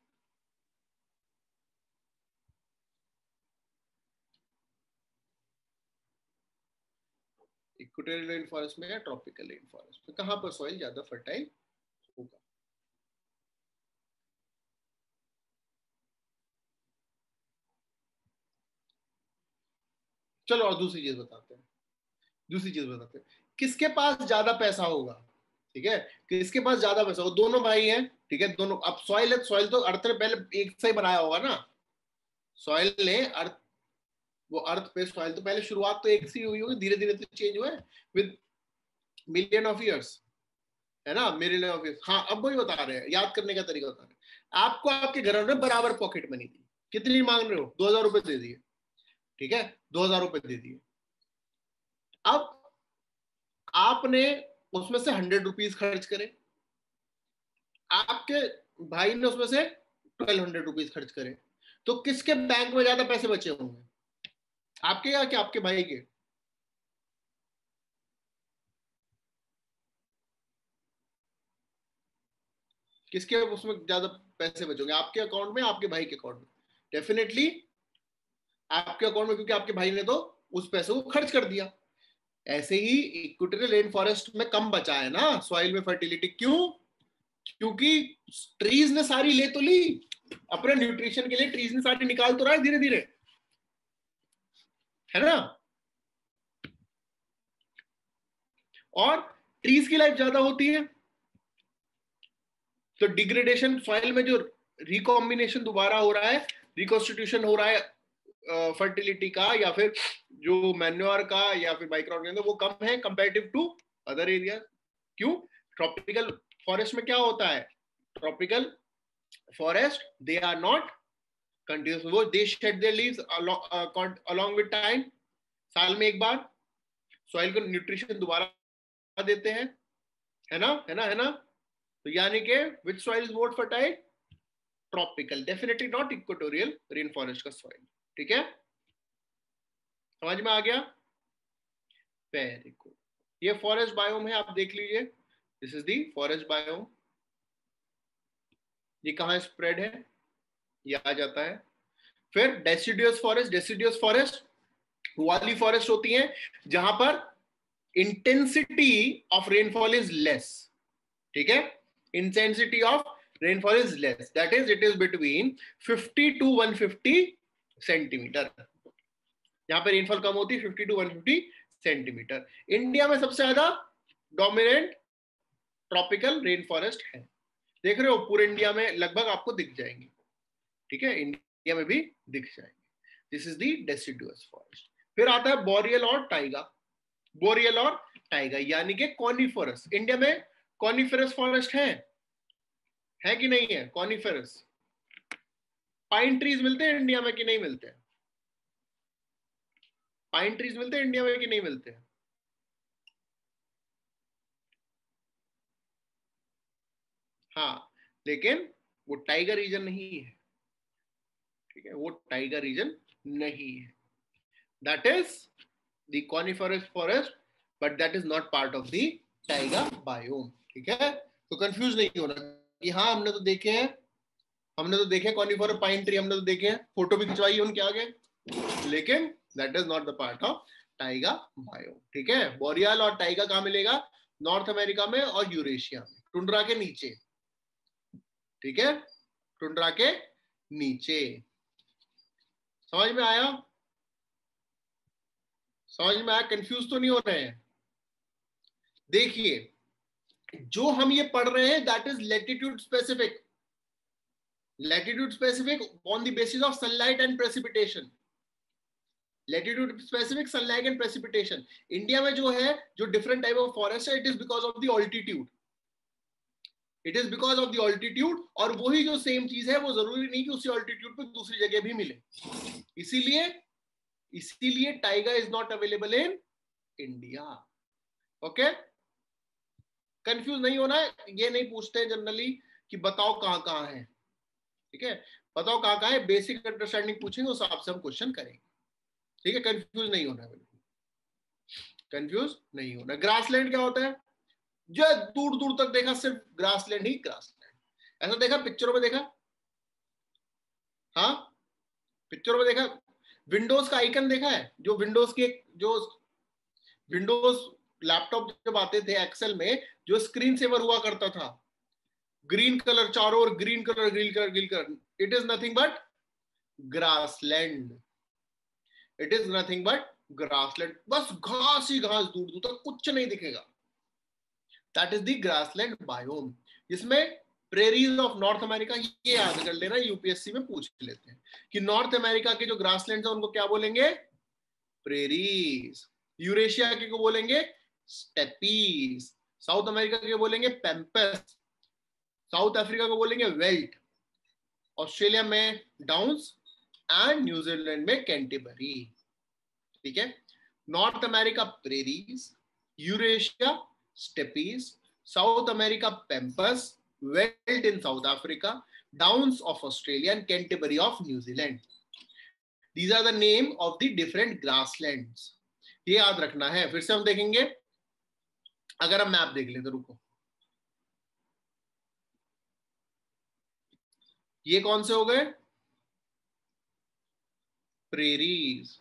इक्वेटोरियल रेन फॉरेस्ट में या ट्रॉपिकल रेन फॉरेस्ट में, कहां पर सॉइल ज्यादा फर्टाइल होगा। चलो और दूसरी चीज बताते हैं, दूसरी चीज बताते हैं, किसके पास ज्यादा पैसा होगा, ठीक है, किसके पास ज्यादा पैसा होगा, दोनों भाई हैं, ठीक है, दोनों। अब सॉइल है, सॉइल तो अर्थ ने पहले एक से ही बनाया होगा ना, सॉइल ने अर्थ, वो अर्थ पे सॉइल तो पहले शुरुआत तो एक सी हुई होगी, धीरे धीरे तो चेंज हुआ है विद मिलियन ऑफ ईयर्स, है ना, मिलियन ऑफ ईयर्स। हाँ अब वही बता रहे हैं, याद करने का तरीका बता रहे हैं आपको। आपके घर में बराबर पॉकेट मनी दी, कितनी मांग रहे हो, 2000 रुपए दे दिए, ठीक है, 2000 रुपए दे दिए। अब आपने उसमें से 100 रुपीज खर्च करे, आपके भाई ने उसमें से 1200 रुपीज खर्च करे, तो किसके बैंक में ज्यादा पैसे बचे होंगे, आपके या क्या आपके भाई के। किसके उसमें ज्यादा पैसे बचेंगे, आपके अकाउंट में, आपके भाई के अकाउंट में। डेफिनेटली आपके अकाउंट में, क्योंकि आपके भाई ने तो उस पैसे को खर्च कर दिया। ऐसे ही इक्वेटोरियल रेन फॉरेस्ट में कम बचा है ना सॉइल में फर्टिलिटी, क्यों, क्योंकि ट्रीज ने सारी ले तो ली अपने न्यूट्रिशन के लिए, ट्रीज ने सारी निकाल तो रहा है धीरे धीरे, है ना। और ट्रीज की लाइफ ज्यादा होती है, तो डिग्रेडेशन सॉइल में जो रिकॉम्बिनेशन दोबारा हो रहा है, रिकॉन्स्टिट्यूशन हो रहा है फर्टिलिटी का या फिर जो मैन्योर का या फिर माइक्रोऑर्गेनिज्म, वो कम है कंपैरेटिव टू अदर एरिया। क्यों, ट्रॉपिकल फॉरेस्ट में क्या होता है, tropical forest they are not continuous, वो they shed their leaves along with time, साल में एक बार सॉइल को न्यूट्रिशन दोबारा देते हैं, है ना, है ना, है ना। तो यानी कि which soil is more fertile, tropical, definitely not equatorial rain forest का सॉइल। ठीक है, समझ में आ गया, वेरी गुड। ये फॉरेस्ट बायोम है, आप देख लीजिए, this is the forest biome. ये कहाँ स्प्रेड है, ये आ जाता है। फिर डेसिडियस फॉरेस्ट, डेसिडियस फॉरेस्ट वाली फॉरेस्ट होती है जहां पर intensity of rainfall is less, ठीक है, intensity of rainfall is less, that is it is between 50 to 150 centimetre. यहाँ पे रेनफॉल कम होती है 50 to 150 सेंटीमीटर। इंडिया में सबसे ज्यादा डोमिनेंट ट्रॉपिकल रेन फॉरेस्ट है। देख रहे हो पूरे इंडिया में लगभग आपको दिख जाएंगे, ठीक है, इंडिया में भी दिख जाएंगे। This is the deciduous forest. फिर आता है बोरियल और टाइगा। बोरियल और टाइगा यानी कि कॉनिफरस। इंडिया में कॉनिफरस फॉरेस्ट है कि नहीं है? कॉनिफरस पाइन ट्रीज मिलते हैं इंडिया में कि नहीं मिलते हैं? पाइन ट्रीज मिलते हैं इंडिया में कि नहीं मिलते हैं? हाँ, लेकिन वो टाइगर रीजन नहीं है, ठीक है, वो टाइगर रीजन नहीं है। That is the coniferous forest, but that is not part of the taiga biome, ठीक है। तो कंफ्यूज नहीं होना कि हाँ हमने तो देखे कॉनिफरस पाइन ट्री, हमने तो देखे हैं, फोटो भी खिंचवाई है उनके आगे, लेकिन that is not the part of taiga biome, ठीक है। बोरियल और टाइगर कहाँ मिलेगा? नॉर्थ अमेरिका में और यूरेशिया में, टुंड्रा के नीचे, ठीक है, टुंड्रा के नीचे। समझ में आया? समझ में आया? कंफ्यूज तो नहीं हो रहे हैं? देखिए जो हम ये पढ़ रहे हैं that is latitude specific, latitude specific on the basis of sunlight and precipitation, latitude specific sunlight and precipitation. India में जो है, जो डिफरेंट टाइप ऑफ फॉरेस्ट है, it is because of the altitude, it is because of the altitude. और वही जो same चीज है वो जरूरी नहीं कि उसी ऑल्टीट्यूड पे दूसरी जगह भी मिले, इसीलिए taiga is not available in India. Okay, confuse नहीं होना है। ये नहीं पूछते हैं जनरली कि बताओ कहां कहां है, ठीक है, बताओ कहां कहां है, बेसिक अंडरस्टैंडिंग पूछेंगे उस हिसाब से हम क्वेश्चन करेंगे, ठीक है। कंफ्यूज नहीं होना, बिल्कुल कंफ्यूज नहीं होना। ग्रासलैंड क्या होता है? जो दूर दूर तक देखा सिर्फ ग्रासलैंड ही ग्रासलैंड। ऐसा देखा पिक्चरों में, देखा? हाँ, पिक्चरों में देखा। विंडोज का आइकन देखा है? जो विंडोज की जो विंडोज लैपटॉप जब आते थे एक्सेल में, जो स्क्रीन सेवर हुआ करता था, ग्रीन कलर चारों ओर, green colour green colour green colour, it is nothing but grassland, it is nothing but grassland. बस घास ही घास, दूर दूर तक कुछ नहीं दिखेगा, that is the grassland biome. जिसमें प्रेरीज ऑफ नॉर्थ अमेरिका, ये याद कर लेना, यूपीएससी में पूछ लेते हैं कि नॉर्थ अमेरिका के जो ग्रासलैंड है उनको क्या बोलेंगे? प्रेरीज। यूरेशिया के को बोलेंगे स्टेपीज। साउथ अमेरिका के बोलेंगे पैम्पस। साउथ अफ्रीका को बोलेंगे वेल्ट। ऑस्ट्रेलिया में डाउन्स एंड न्यूजीलैंड में कैंटरबरी, ठीक है। North America prairies, Eurasia steppes, South America pampas, veld in South Africa, Downs of Australia and Canterbury of New Zealand. These are the name of the different grasslands, ये याद रखना है। फिर से हम देखेंगे, अगर हम मैप देख ले तो रुको, ये कौन से हो गए? प्रेरीज।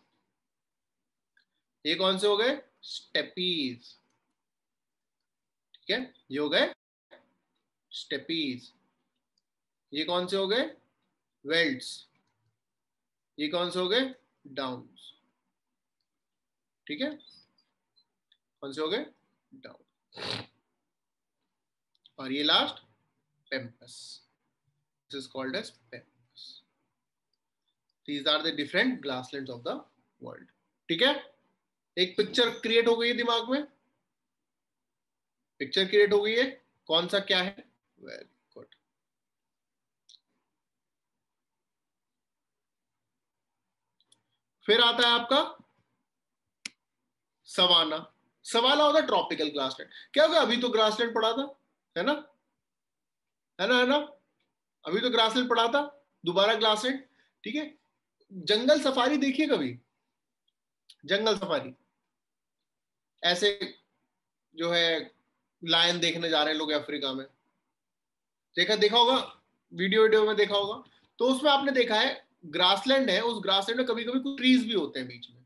ये कौन से हो गए? स्टेपीज, ठीक है, ये हो गए स्टेपीज। ये कौन से हो गए? वेल्ट्स। ये कौन से हो गए? डाउन्स, ठीक है, कौन से हो गए? डाउन। और ये last pampas, this is called as pampas. These are the different grasslands of the world, ठीक है। एक पिक्चर क्रिएट हो गई है दिमाग में, पिक्चर क्रिएट हो गई है, कौन सा क्या है? Very good. फिर आता है आपका सवाना। सवाना होता है ट्रॉपिकल ग्रासलैंड। क्या होगा? अभी तो ग्रासलैंड पढ़ा था, है ना, है ना, अभी तो ग्रासलैंड पढ़ा था, दोबारा ग्रासलैंड, ठीक है। जंगल सफारी देखिए कभी, जंगल सफारी, ऐसे जो है लायन देखने जा रहे हैं लोग अफ्रीका में, देखा होगा, वीडियो में देखा होगा। तो उसमें आपने देखा है ग्रासलैंड है, उस ग्रासलैंड में कभी कभी कुछ ट्रीज भी होते हैं बीच में,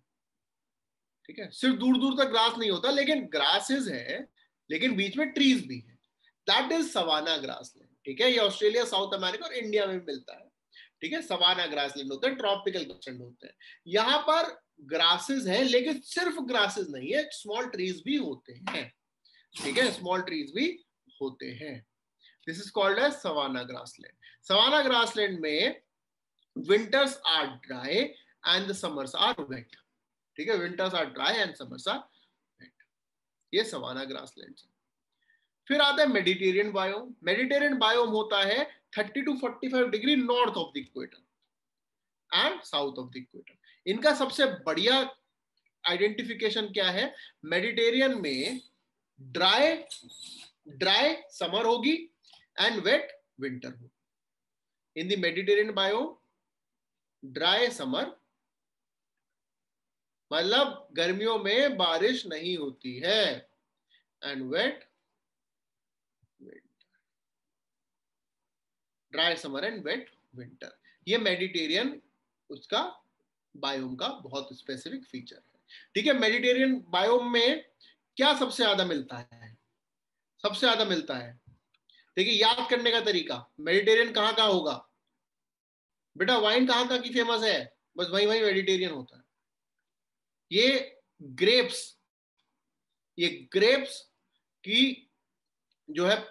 ठीक है। सिर्फ दूर दूर तक ग्रास नहीं होता, लेकिन ग्रासेस है, लेकिन बीच में ट्रीज भी है। That is savanna grassland. ठीक है, ये ऑस्ट्रेलिया, साउथ अमेरिका और इंडिया में मिलता है। ठीक है, सवाना ग्रासलैंड होते हैं, ट्रॉपिकल ग्रासलैंड होते हैं। यहाँ पर ग्रासेस है, लेकिन सिर्फ ग्रासेस नहीं है, स्मॉल ट्रीज भी होते हैं। ठीक है, स्मॉल ट्रीज भी होते हैं। This is called as savanna grassland. Savanna grassland में winters are dry and the summers are wet. ठीक है, winters are dry and summers are wet. ये सवाना ग्रासलैंड है। फिर आता है मेडिटेरियन बायोम। मेडिटेरियन बायोम होता है 30 to 45 degree north of the equator and south of the equator. इनका सबसे बढ़िया आइडेंटिफिकेशन क्या है? मेडिटेरियन में ड्राई ड्राई समर होगी एंड वेट विंटर होगी। In the Mediterranean biome dry summer मतलब गर्मियों में बारिश नहीं होती है, and wet dry summer and wet winter. ये मेडिटेरियन उसका बायोम का बहुत स्पेसिफिक फीचर है। ठीक है, मेडिटेरियन बायोम में क्या सबसे ज्यादा मिलता है? सबसे ज्यादा मिलता है, ठीक है, याद करने का तरीका, मेडिटेरियन कहाँ कहाँ होगा बेटा? वाइन कहाँ कहाँ की फेमस है? बस वही वही मेडिटेरियन होता है। ये ग्रेप्स, ये ग्रेप्स की जो है,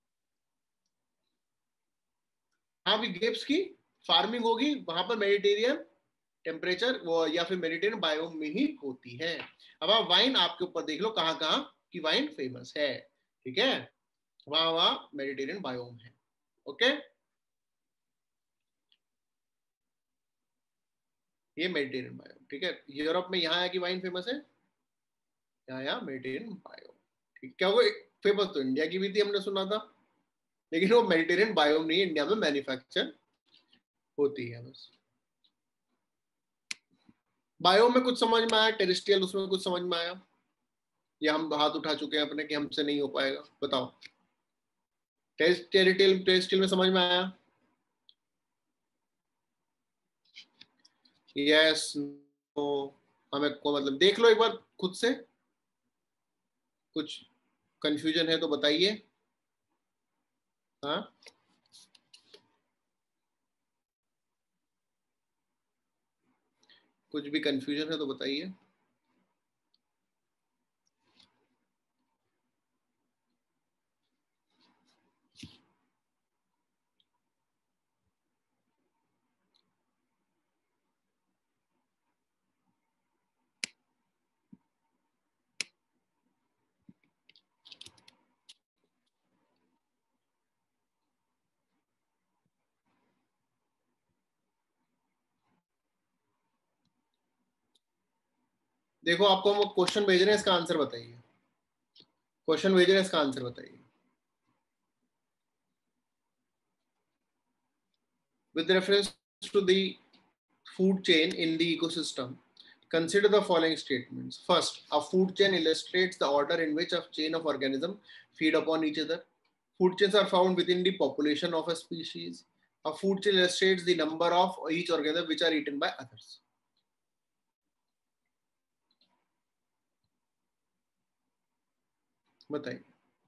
हाँ भी ग्रेप्स की फार्मिंग होगी वहां पर मेडिटेरियन टेम्परेचर वो या फिर मेडिटेरियन बायोम में ही होती है। अब आप वाइन आपके ऊपर देख लो कहाँ कहाँ की वाइन फेमस है। ठीक है, वहां वहां मेडिटेरियन बायोम है। ओके, ये मेडिटेरियन बायोम। ठीक है, यूरोप में यहाँ की वाइन फेमस है, यहाँ मेडिटेरियन बायोम। ठीक, क्या वो फेमस तो इंडिया की भी थी, हमने सुना था, लेकिन वो मेडिटेरियन बायोम नहीं, इंडिया में मैन्युफैक्चर होती है बस। बायोम में कुछ समझ में आया? टेरेस्ट्रियल उसमें कुछ समझ में आया? या हम हाथ उठा चुके हैं अपने कि हमसे नहीं हो पाएगा? बताओ, टेरेस्ट्रियल टेरेस्ट्रियल में समझ में आया? यस, नो, हमें को मतलब देख लो एक बार खुद से, कुछ कंफ्यूजन है तो बताइए। हाँ, कुछ भी कंफ्यूजन है तो बताइए। देखो, आपको हम क्वेश्चन भेज रहे हैं, इसका आंसर बताइए। क्वेश्चन भेज रहे हैं, इसका आंसर बताइए। With reference to the food chain in the ecosystem, consider the following statements. First, a food chain illustrates the order in which a chain of organisms feed upon each other. Food chains are found within the population of a species. A food chain illustrates the number of each organism which are eaten by others. बताइए।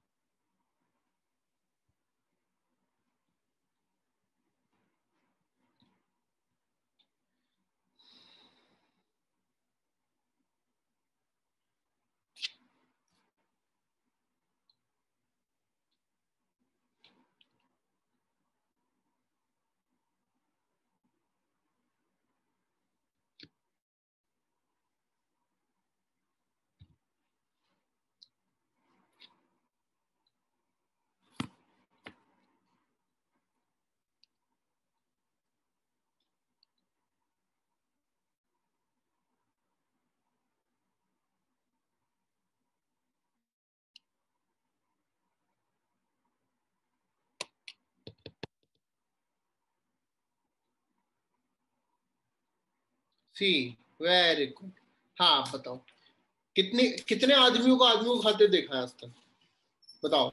See, very good. हाँ, आप बताओ, कितने कितने आदमियों को खाते देखा है आज तक? बताओ।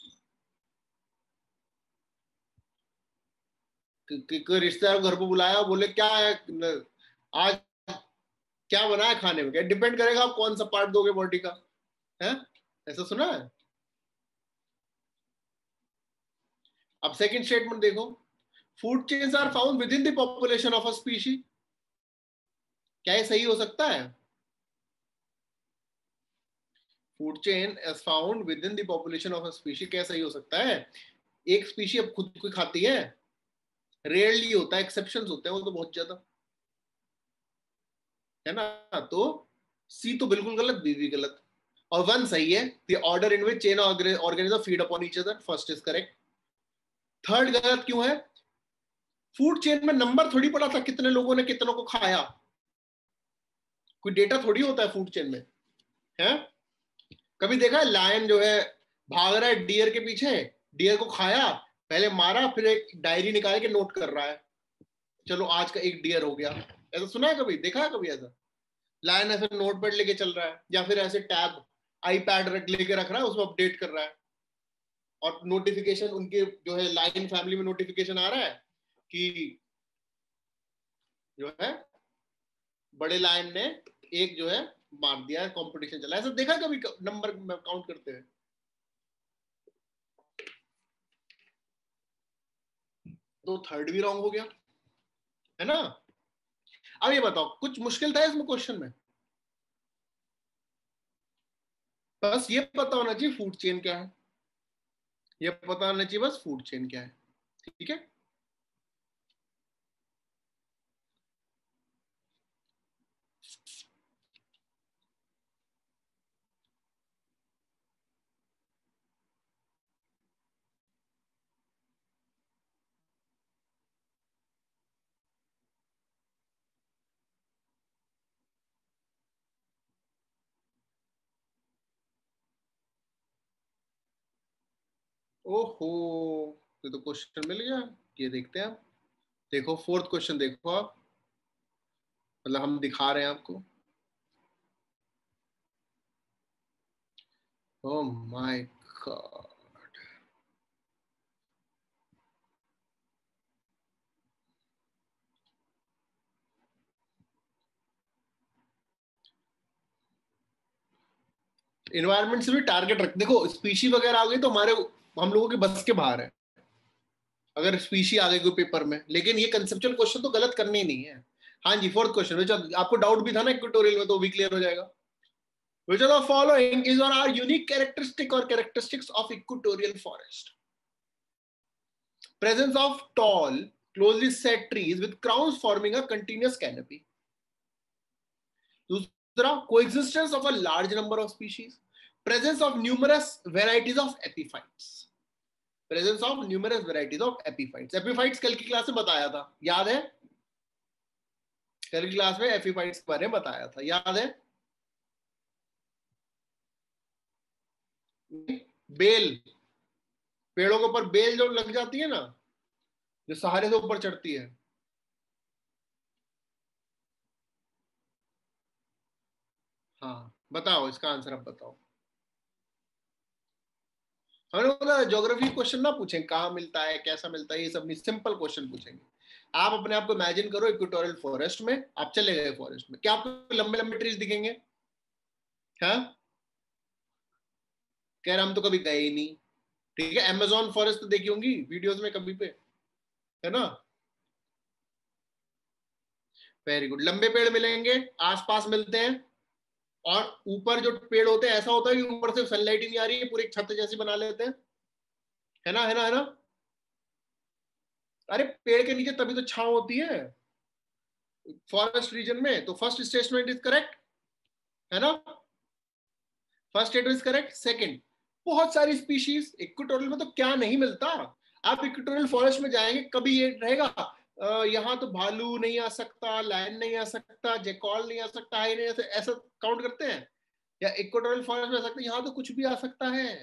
कोई रिश्तेदार घर पे बुलाया, बोले क्या है आज, क्या बना है खाने में? क्या डिपेंड करेगा आप कौन सा पार्ट दोगे बॉडी का, है? ऐसा सुना है? अब सेकंड स्टेटमेंट देखो, food chains are found within the population of a species. क्या ये सही हो सकता है? Food chain is found within the population of a species, क्या सही हो सकता है? एक स्पीशी अब खुद को खाती है, रेयरली होता है, एक्सेप्शंस होते हैं वो तो बहुत ज्यादा, है ना? तो सी तो बिल्कुल गलत, बी भी गलत, और वन सही है। The order in which chain organism feed upon each other, first is correct. Third गलत क्यों है? फूड चेन में नंबर थोड़ी पड़ा था कितने लोगों ने कितनों को खाया, कोई डेटा थोड़ी होता है फूड चेन में, है? कभी देखा है लायन जो है भाग रहा है डियर के पीछे, डियर को खाया, पहले मारा, फिर एक डायरी निकाल के नोट कर रहा है, चलो आज का एक डियर हो गया। ऐसा सुना है कभी, देखा है कभी ऐसा? लायन ऐसे नोट पैड लेके चल रहा है, या फिर ऐसे टैब आईपैड लेके रख रहा है, उसमें अपडेट कर रहा है, और नोटिफिकेशन उनके जो है लायन फैमिली में नोटिफिकेशन आ रहा है कि जो है बड़े लायन ने एक जो है मार दिया है, कंपटीशन चला है। ऐसा देखा कभी नंबर काउंट करते हैं? तो थर्ड भी रॉन्ग हो गया, है ना? अब ये बताओ कुछ मुश्किल था इसमें क्वेश्चन में? बस ये पता होना चाहिए फूड चेन क्या है, ये पता होना चाहिए बस फूड चेन क्या है, ठीक है? ओहो, ये तो क्वेश्चन मिल गया, ये देखते हैं आप। देखो फोर्थ क्वेश्चन देखो आप, मतलब हम दिखा रहे हैं आपको। ओह माय गॉड, इन्वायरमेंट से भी टारगेट रख, देखो स्पीशी वगैरह आ गई तो हमारे हम लोगों के बस के बाहर है, अगर स्पीशी आ गई कोई पेपर में, लेकिन ये कंसेप्चुअल क्वेश्चन तो गलत करने ही नहीं है। हाँ जी, फोर्थ क्वेश्चन, आपको डाउट भी था ना इक्वेटोरियल में, तो भी क्लियर हो जाएगा। Which of the following is on our unique characteristic or characteristics of equatorial forest? Presence of tall, closely set trees with crowns forming a continuous canopy. दूसरा, coexistence of a large number of species. Presence of numerous varieties of epiphytes. Presence of numerous varieties of epiphytes. Epiphytes कल की class में बताया था, याद है? कल की क्लास में epiphytes के बारे में बताया था, याद है? बेल, पेड़ों के ऊपर बेल जो लग जाती है ना, जो सहारे से ऊपर चढ़ती है। हाँ बताओ, इसका आंसर अब बताओ। हमने बोला ज्योग्राफी क्वेश्चन ना पूछें, कहाँ मिलता है कैसा मिलता है, ये सब नहीं, सिंपल क्वेश्चन पूछेंगे। आप अपने आप को इमेजिन करो इक्वेटोरियल फॉरेस्ट में, आप चले गए फॉरेस्ट में, क्या आपको लंबे लंबे ट्रीज दिखेंगे? हाँ, कह रहे हम तो कभी गए ही नहीं। ठीक है, अमेजोन फॉरेस्ट तो देखी होंगी वीडियोस में कभी पे, है ना? वेरी गुड, लंबे पेड़ मिलेंगे, आसपास मिलते हैं, और ऊपर जो पेड़ होते हैं ऐसा होता है कि ऊपर से सनलाइट ही नहीं आ रही है, पूरी छत जैसी बना लेते हैं, है ना, है ना, है ना? अरे पेड़ के नीचे तभी तो छांव होती है फॉरेस्ट रीजन में। तो फर्स्ट स्टेटमेंट इज करेक्ट, है ना? First statement is correct. Second, बहुत सारी स्पीशीज, इक्वेटोरियल में तो क्या नहीं मिलता। आप इक्वेटोरियल फॉरेस्ट में जाएंगे, कभी ये रहेगा यहाँ तो भालू नहीं आ सकता, लायन नहीं आ सकता, जैकॉल नहीं आ सकता, हाई नहीं आ सकता, ऐसा काउंट करते हैं? या इक्वेटोरियल फॉरेस्ट में आ सकता है, यहाँ तो कुछ भी आ सकता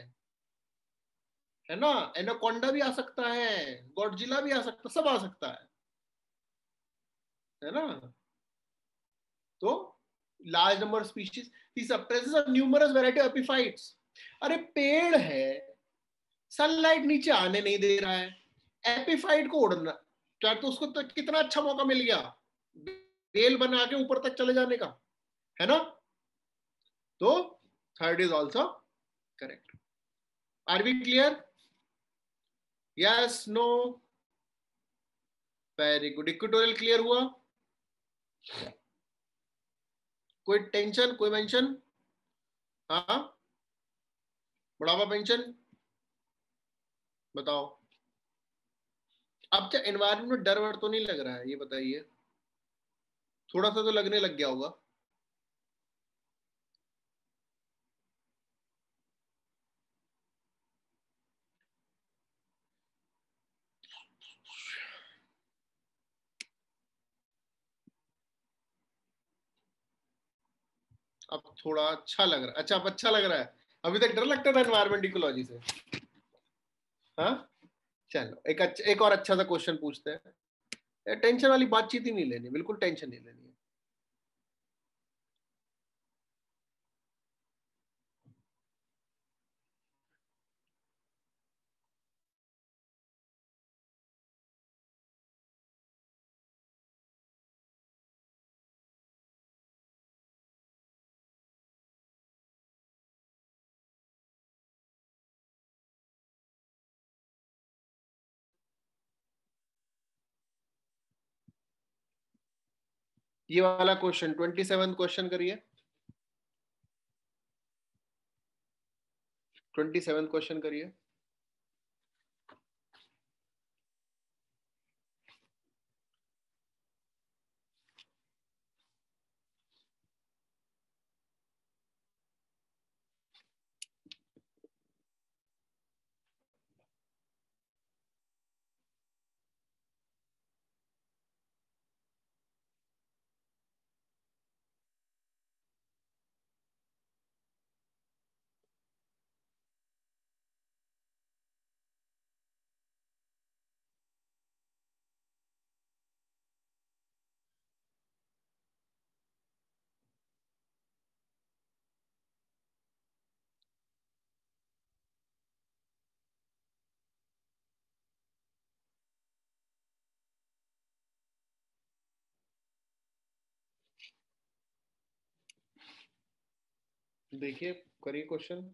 है ना? एनाकोंडा भी आ सकता है, गॉडजिला भी आ सकता, सब आ सकता है ना? तो लार्ज नंबर ऑफ स्पीशीज, तीसरा presence of numerous variety of epiphytes. अरे पेड़ है, सनलाइट नीचे आने नहीं दे रहा है, एपिफाइट को उड़ना, क्या तो उसको तो कितना अच्छा मौका मिल गया बेल बना के ऊपर तक चले जाने का, है ना? तो third is also correct. Are we clear? Yes no, very good. Equatorial clear हुआ? कोई टेंशन, कोई मेंशन? हाँ, बुढ़ापा पेंशन बताओ। अब क्या एनवायरमेंट में डर वर तो नहीं लग रहा है, ये बताइए। थोड़ा सा तो लगने लग गया होगा। अब थोड़ा अच्छा लग रहा है। अच्छा, अब अच्छा लग रहा है। अभी तक डर लगता था एनवायरमेंट इकोलॉजी से। हाँ, चलो एक और अच्छा सा क्वेश्चन पूछते हैं। टेंशन वाली बातचीत ही नहीं लेनी, बिल्कुल टेंशन नहीं लेनी है। ये वाला क्वेश्चन 27 क्वेश्चन करिए। 27 क्वेश्चन करिए। देखिए, करिए question.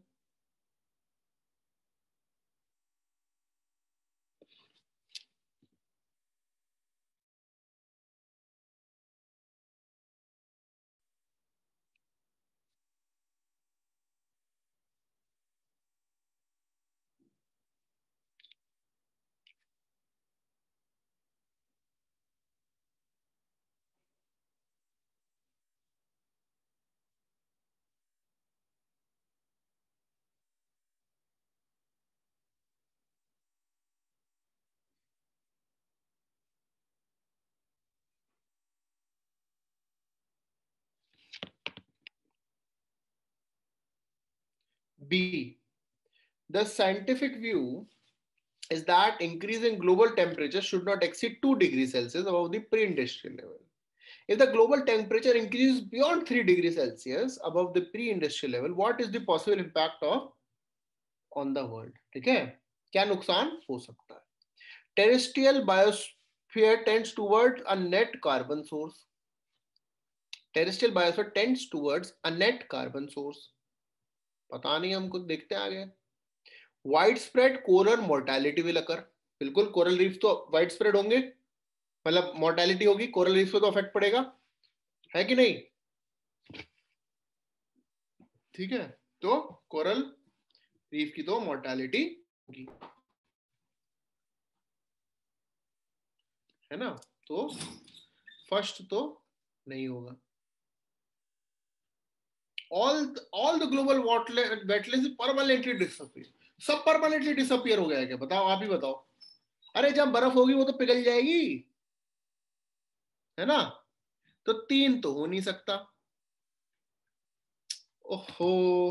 B. The scientific view is that increase in global temperature should not exceed 2 degrees Celsius above the pre-industrial level. If the global temperature increases beyond 3 degrees Celsius above the pre-industrial level, what is the possible impact of on the world? ठीक है, क्या नुकसान हो सकता है? Terrestrial biosphere tends towards a net carbon source. Terrestrial biosphere tends towards a net carbon source. पता नहीं, हमको देखते हैं आगे। Widespread coral mortality will occur. बिल्कुल, कोरल रीफ तो वाइड स्प्रेड होंगे, मतलब मोर्टेलिटी होगी, कोरल रीफ पे तो अफेक्ट पड़ेगा, है कि नहीं? ठीक है, तो कोरल रीफ की तो मोर्टेलिटी होगी, है ना? तो फर्स्ट तो नहीं होगा। All the global wetlands permanently disappear. सब परमानेंटली डिसअपियर हो गया क्या? बताओ, आप ही बताओ। अरे जब बर्फ होगी वो तो पिघल जाएगी, है ना? तो तीन तो हो नहीं सकता। ओहो,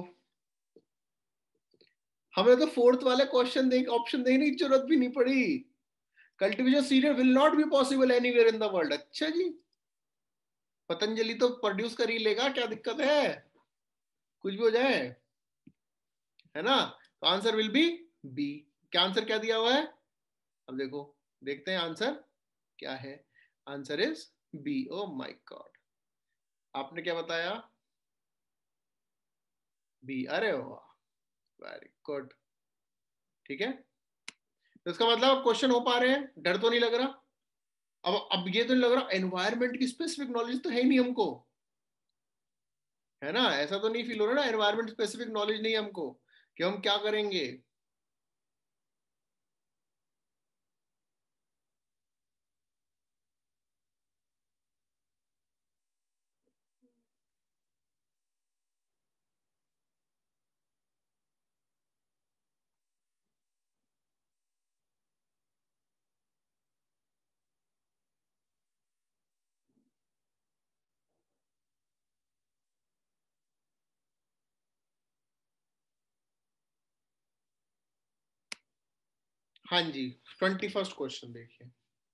हमें तो फोर्थ वाले क्वेश्चन देख ऑप्शन देने की जरूरत भी नहीं पड़ी। Cultivation cereal will not be possible anywhere in the world. अच्छा जी, पतंजलि तो प्रोड्यूस कर ही लेगा, क्या दिक्कत है? कुछ भी हो जाए, है ना? तो आंसर विल बी बी। क्या आंसर क्या दिया हुआ है? अब देखो, देखते हैं आंसर क्या है। Answer is B. Oh my God, आपने क्या बताया? बी। अरे वाह, वेरी गुड। ठीक है, तो इसका मतलब क्वेश्चन हो पा रहे हैं, डर तो नहीं लग रहा। अब ये तो नहीं लग रहा एनवायरमेंट की स्पेसिफिक नॉलेज तो है ही नहीं हमको, है ना? ऐसा तो नहीं फील हो रहा ना एनवायरमेंट स्पेसिफिक नॉलेज नहीं है हमको कि हम क्या करेंगे। हाँ जी, 21st क्वेश्चन देखिए।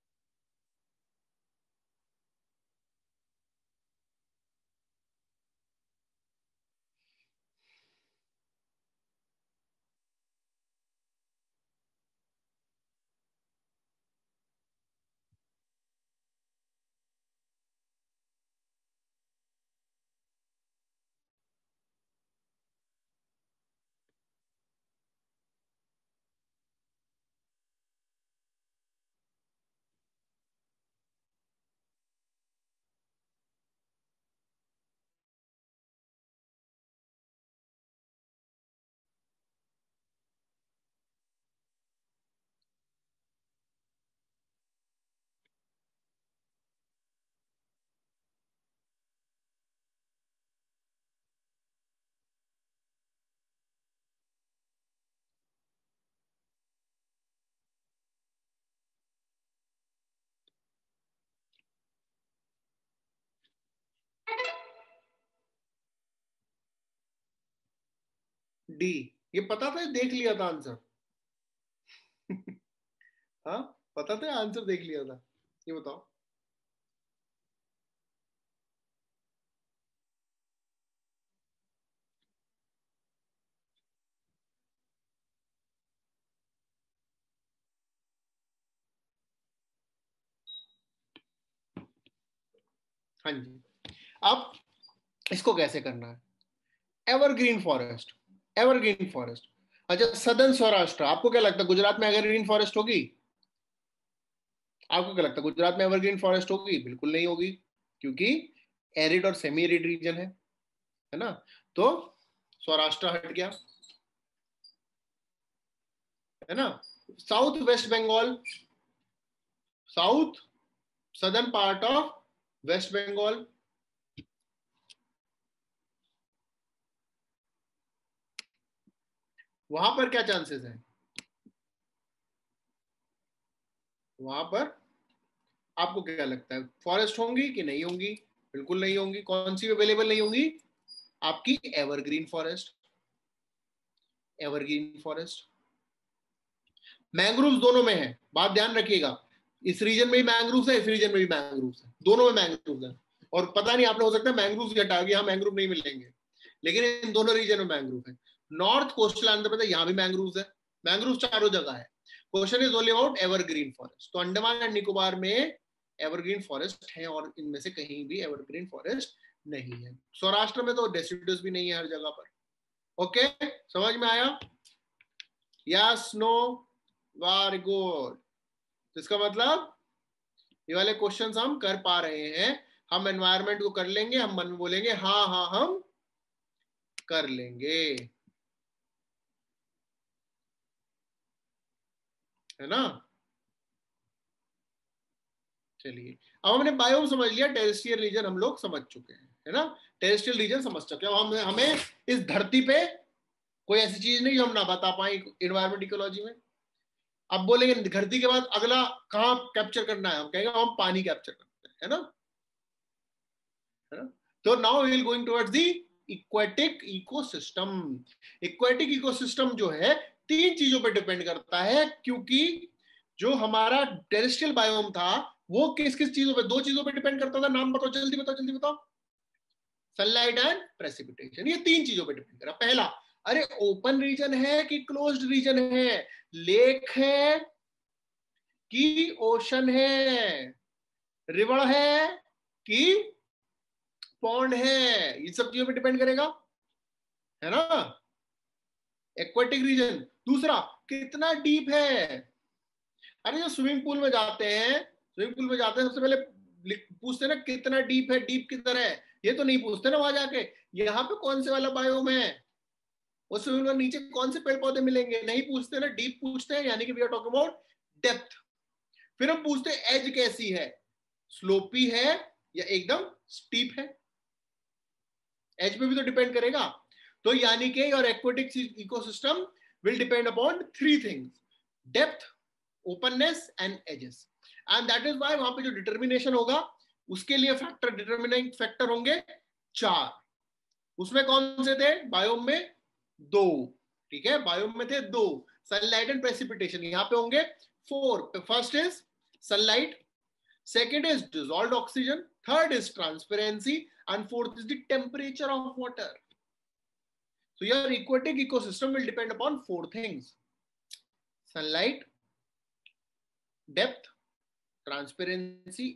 डी, ये पता था, देख लिया था आंसर। हाँ, पता था, आंसर देख लिया था। ये बताओ। हाँ जी, अब इसको कैसे करना है? Evergreen forest, evergreen forest. अच्छा, सदर्न सौराष्ट्र, आपको क्या लगता है गुजरात में एवरग्रीन फॉरेस्ट होगी? आपको क्या लगता है गुजरात में एवरग्रीन फॉरेस्ट होगी? बिल्कुल नहीं होगी, क्योंकि एरिड और सेमी एरिड रीजन है ना? तो सौराष्ट्र हट गया, है ना? South west Bengal, south southern part of west Bengal, वहां पर क्या चांसेस है? वहां पर आपको क्या लगता है फॉरेस्ट होंगी कि नहीं होंगी? बिल्कुल नहीं होंगी। कौन सी अवेलेबल नहीं होंगी? आपकी evergreen forest, evergreen forest. Mangrove दोनों में है, बात ध्यान रखिएगा। इस रीजन में भी मैंग्रोव है, इस रीजन में भी मैंग्रोव है, दोनों में मैंग्रोव है। और पता नहीं आपने, हो सकता है मैंग्रोव हटा गया, मैंग्रोव नहीं मिलेंगे, लेकिन इन दोनों रीजन में मैंग्रोव है। नॉर्थ कोस्टल आंध्र प्रदेश, यहाँ भी मैंग्रोव है, मैंग्रोव चारों जगह है। Question is only about evergreen forest. तो अंडमान एंड निकोबार में एवरग्रीन फॉरेस्ट है, और इनमें से कहीं भी एवरग्रीन फॉरेस्ट नहीं है। सौराष्ट्र में तो डेसिडुस भी नहीं है हर जगह पर। ओके, समझ में आया? Yes, no, very good. इसका मतलब ये वाले क्वेश्चंस हम कर पा रहे हैं। हम एनवायरनमेंट को कर लेंगे, हम मन में बोलेंगे हाँ हाँ हम कर लेंगे, है ना? चलिए, अब हमने बायोम समझ लिया, टेरेस्ट्रियल रीजन हम लोग समझ चुके हैं, है ना? टेरेस्ट्रियल रीजन समझ चुके हैं। हम हमें इस धरती पे कोई ऐसी चीज नहीं जो हम ना बता पाए इन्वायरमेंट इकोलॉजी में। अब बोलेंगे धरती के बाद अगला कहाँ कैप्चर करना है, हम कहेंगे हम पानी कैप्चर करते हैं, है ना? है ना? तो now we will going towards the aquatic ecosystem. Aquatic ecosystem जो है तीन चीजों पर डिपेंड करता है, क्योंकि जो हमारा टेरेस्ट्रियल बायोम था वो किस किस चीजों पे, दो चीजों पे डिपेंड करता था। नाम बताओ, जल्दी बताओ, जल्दी बताओ। सनलाइट एंड प्रेसिपिटेशन, ये तीन चीजों पे डिपेंड करा। पहला, अरे ओपन रीजन है कि क्लोज्ड रीजन है, लेक है कि ओशन है, रिवर है कि पॉन्ड है, ये सब चीजों पे डिपेंड करेगा, है ना? Aquatic region. दूसरा, कितना डीप है, अरे जो स्विमिंग पूल में जाते हैं, स्विमिंग पूल में जाते हैं सबसे पहले पूछते हैं ना कितना डीप है, डीप किधर है, ये तो नहीं पूछते ना वहां जाके यहाँ पे कौन से वाला बायोम है, वो स्विमिंग पूल नीचे कौन से पेड़ पौधे मिलेंगे, नहीं पूछते ना, डीप पूछते हैं, यानी कि we are talking about depth. फिर हम पूछते हैं एज कैसी है, स्लोपी है या एकदम स्टीप है, एज पे भी तो डिपेंड करेगा। तो यानी कि your aquatic ecosystem will depend upon three things, depth, openness and edges, and that is why वहां पे जो डिटर्मिनेशन होगा उसके लिए फैक्टर, डिटर्मिनेटिंग फैक्टर होंगे 4। उसमें कौन से थे बायोम में? 2, ठीक है, बायोम में थे 2, सनलाइट एंड प्रेसिपिटेशन, यहाँ पे होंगे 4। First is sunlight, second is dissolved oxygen, third is transparency, and fourth is the temperature of water. So your aquatic ecosystem will depend upon 4 things: sunlight, depth, transparency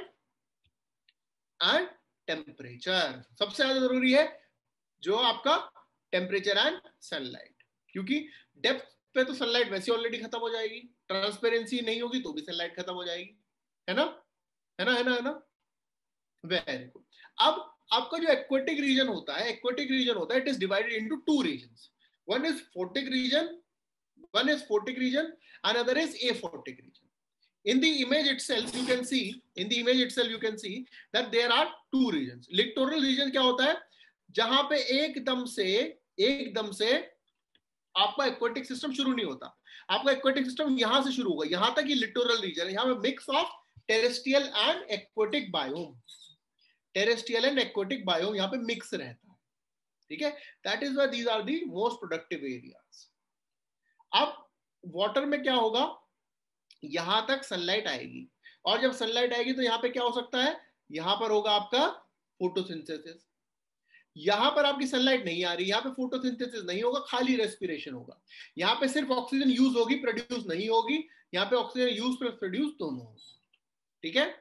and temperature. सबसे ज्यादा जरूरी है जो आपका temperature and sunlight, क्योंकि depth पे तो sunlight वैसे ऑलरेडी खत्म हो जाएगी, ट्रांसपेरेंसी नहीं होगी तो भी सनलाइट खत्म हो जाएगी, है ना, है ना, है ना, है ना। Very good. अब आपका जो एक्वेटिक रीजन होता है, एक्वेटिक रीजन होता है, it is divided into 2 regions, one is photic region, one is photic region, another is aphotic region. In the image itself you can see that there are 2 regions. Littoral region क्या होता है? जहां पे एकदम से आपका एक्वेटिक सिस्टम शुरू नहीं होता, आपका एक्वेटिक सिस्टम यहां से शुरू होगा, यहां तक ये लिटोरल रीजन है, यहां पे mix of terrestrial and aquatic biome, terrestrial and aquatic biome यहाँ पे मिक्स रहता है, ठीक है, that is why these are the most productive areas. अब वाटर में क्या होगा, यहां तक सनलाइट आएगी, और जब सनलाइट आएगी तो यहाँ पे क्या हो सकता है, यहां पर होगा आपका फोटोसिंथेसिस, यहां पर आपकी सनलाइट नहीं आ रही, यहाँ पे फोटोसिंथेसिस नहीं होगा, खाली रेस्पिरेशन होगा, यहाँ पे सिर्फ ऑक्सीजन यूज होगी, प्रोड्यूस नहीं होगी, यहाँ पे ऑक्सीजन यूज प्लस प्रोड्यूस दोनों होगा, ठीक है,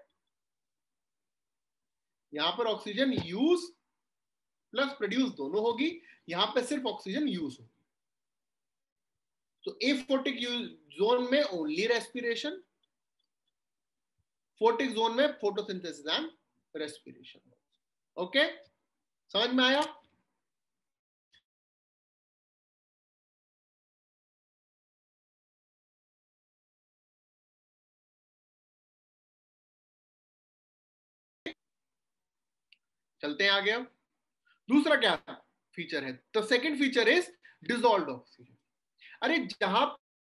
यहां पर ऑक्सीजन यूज प्लस प्रोड्यूस दोनों होगी, यहां पे सिर्फ ऑक्सीजन यूज होगी। तो एफोटिक जोन में ओनली रेस्पिरेशन, फोटिक जोन में फोटोसिंथेसिस एंड रेस्पिरेशन। ओके, समझ में आया? चलते हैं आगे। अब दूसरा क्या फीचर है, तो second feature is dissolved oxygen. अरे जहां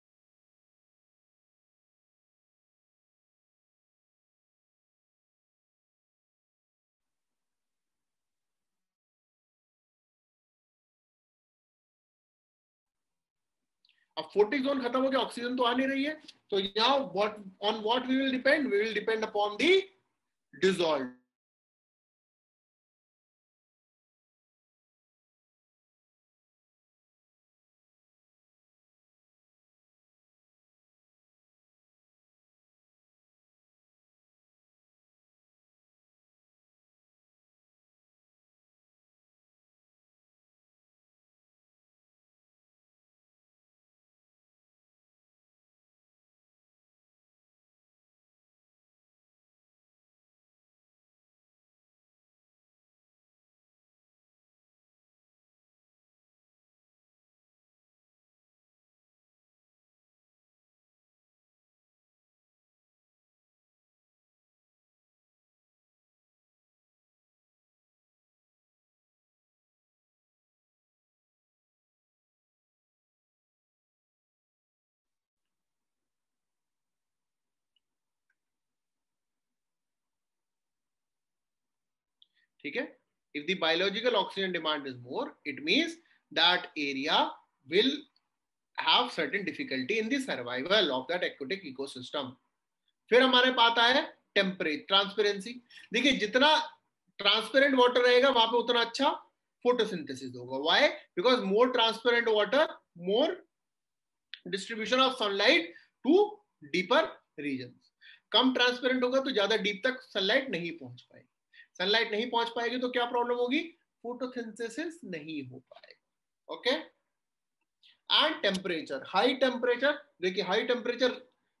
अब फोटिक जोन खत्म हो गया, ऑक्सीजन तो आ नहीं रही है, तो यहाँ what we will depend upon the dissolve. ठीक है, if the biological oxygen demand is more, it means that area will have certain difficulty in the survival of that aquatic ecosystem. फिर हमारे पास आता है टेम्परेचर, ट्रांसपेरेंसी। देखिए जितना transparent water रहेगा वहां पे उतना अच्छा फोटोसिंथेसिस होगा। Why? Because more transparent water, more distribution of sunlight to deeper region. कम ट्रांसपेरेंट होगा तो ज्यादा डीप तक सनलाइट नहीं पहुंच पाएगी, सनलाइट नहीं पहुंच पाएगी तो क्या प्रॉब्लम होगी, फोटोसिंथेसिस नहीं हो पाएगा। Okay, and temperature, high temperature, देखिए हाई टेम्परेचर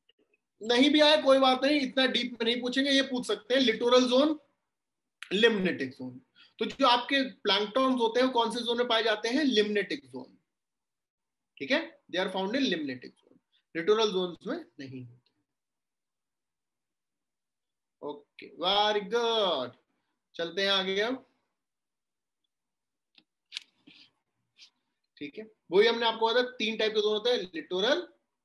नहीं भी आए कोई बात नहीं, इतना डीप में नहीं पूछेंगे, ये पूछ सकते हैं लिटोरल जोन, लिम्नेटिक जोन। तो जो आपके प्लैंकटॉन्स होते हैं वो कौन से जोन में पाए जाते हैं? लिम्नेटिक जोन, ठीक है, they are found in limnetic zone, littoral zone में नहीं होते। ओके वेरी गुड, चलते हैं आगे अब, ठीक है। वही हमने आपको बताया 3 टाइप के जोन होते हैं, लिटोरल,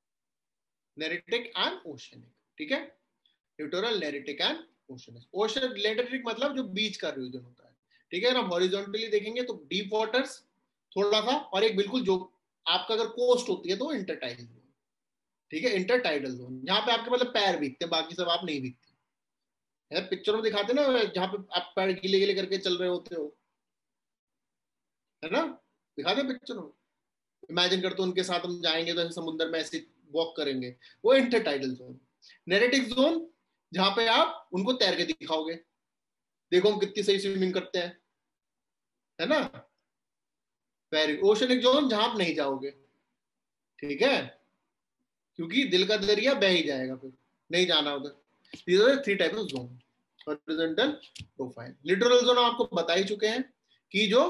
नेरिटिक एंड ओशनिक, ठीक है, littoral, neritic and oceanic. Ocean लेटेरिक मतलब जो बीच का रीजन होता है, ठीक है। अगर हम हॉरिजॉन्टली देखेंगे तो डीप वाटर्स थोड़ा सा, और एक बिल्कुल जो आपका अगर कोस्ट होती है तो इंटरटाइडल जोन, ठीक है, इंटरटाइडल जोन, जहां पे आपके मतलब पैर भीगते हैं, बाकी सब आप नहीं भीगते है। पिक्चर में दिखाते ना जहां पे आप पैर गीले गीले करके चल रहे होते हो, है ना, दिखाते पिक्चर में। इमेजिन करते उनके साथ हम जाएंगे तो ऐसे समुद्र में ऐसे वॉक करेंगे, वो इंटरटाइडल जोन। नेरेटिक जोन जहां पे आप उनको तैर के दिखाओगे, देखो हम कितनी सही स्विमिंग करते हैं, है ना। वेरी ओशनिक जोन जहां आप नहीं जाओगे, ठीक है, क्योंकि दिल का दरिया बह ही जाएगा, फिर नहीं जाना उधर। These are 3 type of zone. Horizontal, profile, littoral zone आपको बता ही चुके हैं कि जो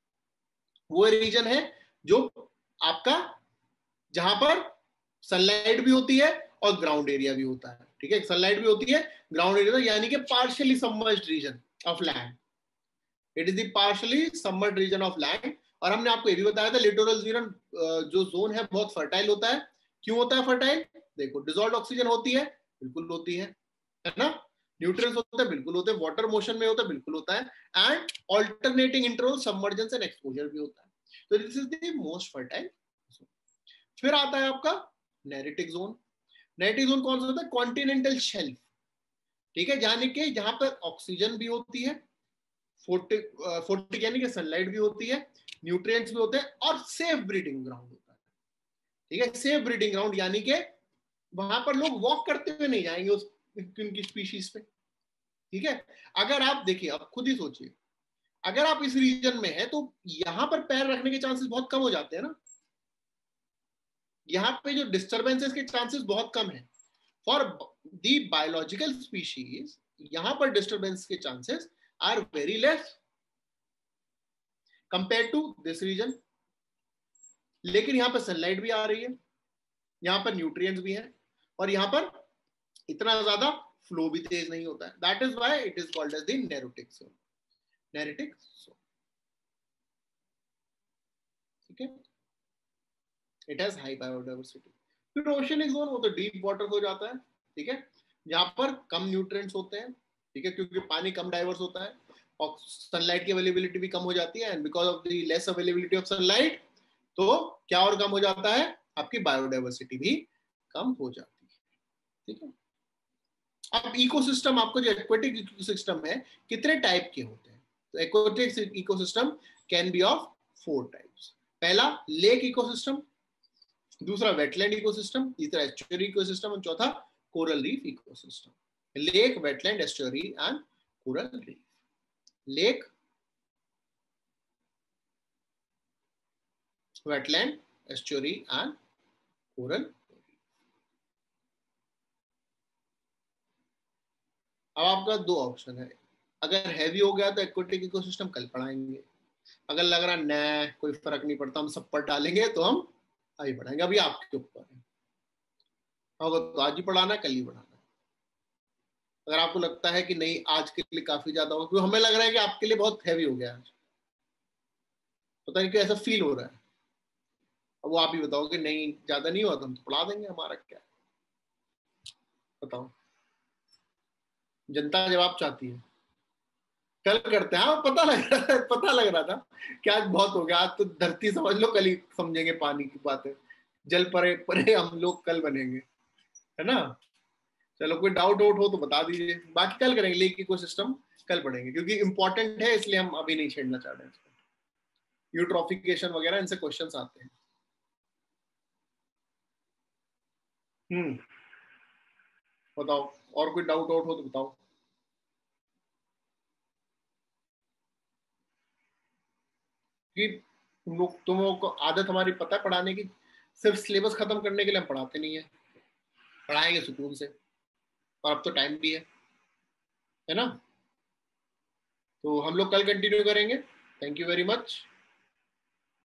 वो रीजन है जो आपका जहां पर सनलाइट भी होती है और ग्राउंड एरिया भी होता है, ठीक है, सनलाइट भी होती है, ग्राउंड एरिया, यानी कि partially submerged region of land, it is the partially submerged region of land. और हमने आपको ये भी बताया था लिटोरल रीजन जो जोन है बहुत फर्टाइल होता है। क्यों होता है फर्टाइल? देखो, डिसॉल्व्ड ऑक्सीजन होती है, बिल्कुल होती है ना, न्यूट्रिएंट्स होते हैं, बिल्कुल होते हैं, वाटर मोशन में होता है, बिल्कुल होता है, and alternating interval submergence and exposure भी होता है। तो this is the most fertile. फिर आता है आपका नेरिटिक जोन। नेरिटिक जोन कौन सा होता है? कॉन्टिनेंटल शेल्फ, ठीक है, यानी कि जहां पर ऑक्सीजन भी होती है, फोर्टिक यानी कि सनलाइट भी होती है, न्यूट्रिएंट्स भी होते हैं, और सेफ ब्रीडिंग ग्राउंड होता है, ठीक है। सेफ ब्रीडिंग ग्राउंड यानी कि वहां पर लोग वॉक करते हुए नहीं जाएंगे उस उनकी स्पीशीज पे, ठीक है। अगर आप देखिए, आप खुद ही सोचिए, अगर आप इस रीजन में है तो यहां पर पैर रखने के चांसेस बहुत कम हो जाते हैं ना, यहाँ पे जो डिस्टर्बेंसेस के चांसेस बहुत कम है फॉर दी बायोलॉजिकल स्पीशीज, यहां पर डिस्टर्बेंस के chances are very less compare to this region. लेकिन यहाँ पर सनलाइट भी आ रही है, यहाँ पर न्यूट्रिएंट्स भी हैं, और यहाँ पर इतना ज्यादा फ्लो भी तेज नहीं होता है, that is why it is called as the neritic zone, neritic zone, ठीक है, इट हैज हाई बायोडाइवर्सिटी। फिर ओशनिक जोन, वो तो डीप वाटर हो जाता है, ठीक है, यहाँ पर कम न्यूट्रिएंट्स होते हैं, ठीक है, क्योंकि पानी कम डाइवर्स होता है और सनलाइट की अवेलेबिलिटी भी कम हो जाती है, and because of the less availability of sunlight, तो क्या और कम हो जाता है? आपकी बायोडाइवर्सिटी भी कम हो जाती है, ठीक है। अब इकोसिस्टम, आपको जो एक्वेटिक इकोसिस्टम है कितने टाइप के होते हैं? तो aquatic ecosystem can be of 4 types. पहला लेक इकोसिस्टम, दूसरा वेटलैंड इकोसिस्टम, तीसरा एस्चुअरी इकोसिस्टम, और चौथा coral reef ecosystem. Lake, wetland, estuary and coral reef. Lake, wetland, estuary and coral. अब आपका 2 ऑप्शन है, अगर हैवी हो गया तो एक्वेटिक इकोसिस्टम कल पढ़ाएंगे, अगर लग रहा न कोई फर्क नहीं पड़ता हम सब पर डालेंगे तो हम आगे बढ़ाएंगे, अभी आपके ऊपर है, अगर तो आज ही पढ़ाना है, कल ही पढ़ाना है। अगर आपको लगता है कि नहीं आज के लिए काफी ज्यादा होगा, क्योंकि हमें लग रहा है कि आपके लिए बहुत हैवी हो गया आज, पता नहीं क्यों ऐसा फील हो रहा है, अब वो आप ही बताओगे नहीं ज्यादा नहीं हुआ तो हम तो पढ़ा देंगे, हमारा क्या है, बताओ, जनता जवाब चाहती है। कल करते हैं, हाँ पता लग रहा था कि आज बहुत हो गया, आज तो धरती समझ लो कल ही समझेंगे पानी की बातें, जल परे परे हम लोग कल बनेंगे, है ना। चलो कोई डाउट वाउट हो तो बता दीजिए, बाकी कल करेंगे, लेक इको सिस्टम कल पढ़ेंगे, क्योंकि इंपॉर्टेंट है इसलिए हम अभी नहीं छेड़ना चाह रहे हैं इसको। यूट्रोफिकेशन वगैरह इनसे क्वेश्चंस आते हैं। हम्म, बताओ, और कोई डाउट आउट हो तो बताओ। कि तुम लोग को आदत हमारी पता है पढ़ाने की, सिर्फ सिलेबस खत्म करने के लिए हम पढ़ाते नहीं है, पढ़ाएंगे सुकून से, और अब तो टाइम भी है ना। तो हम लोग कल कंटिन्यू करेंगे। Thank you very much.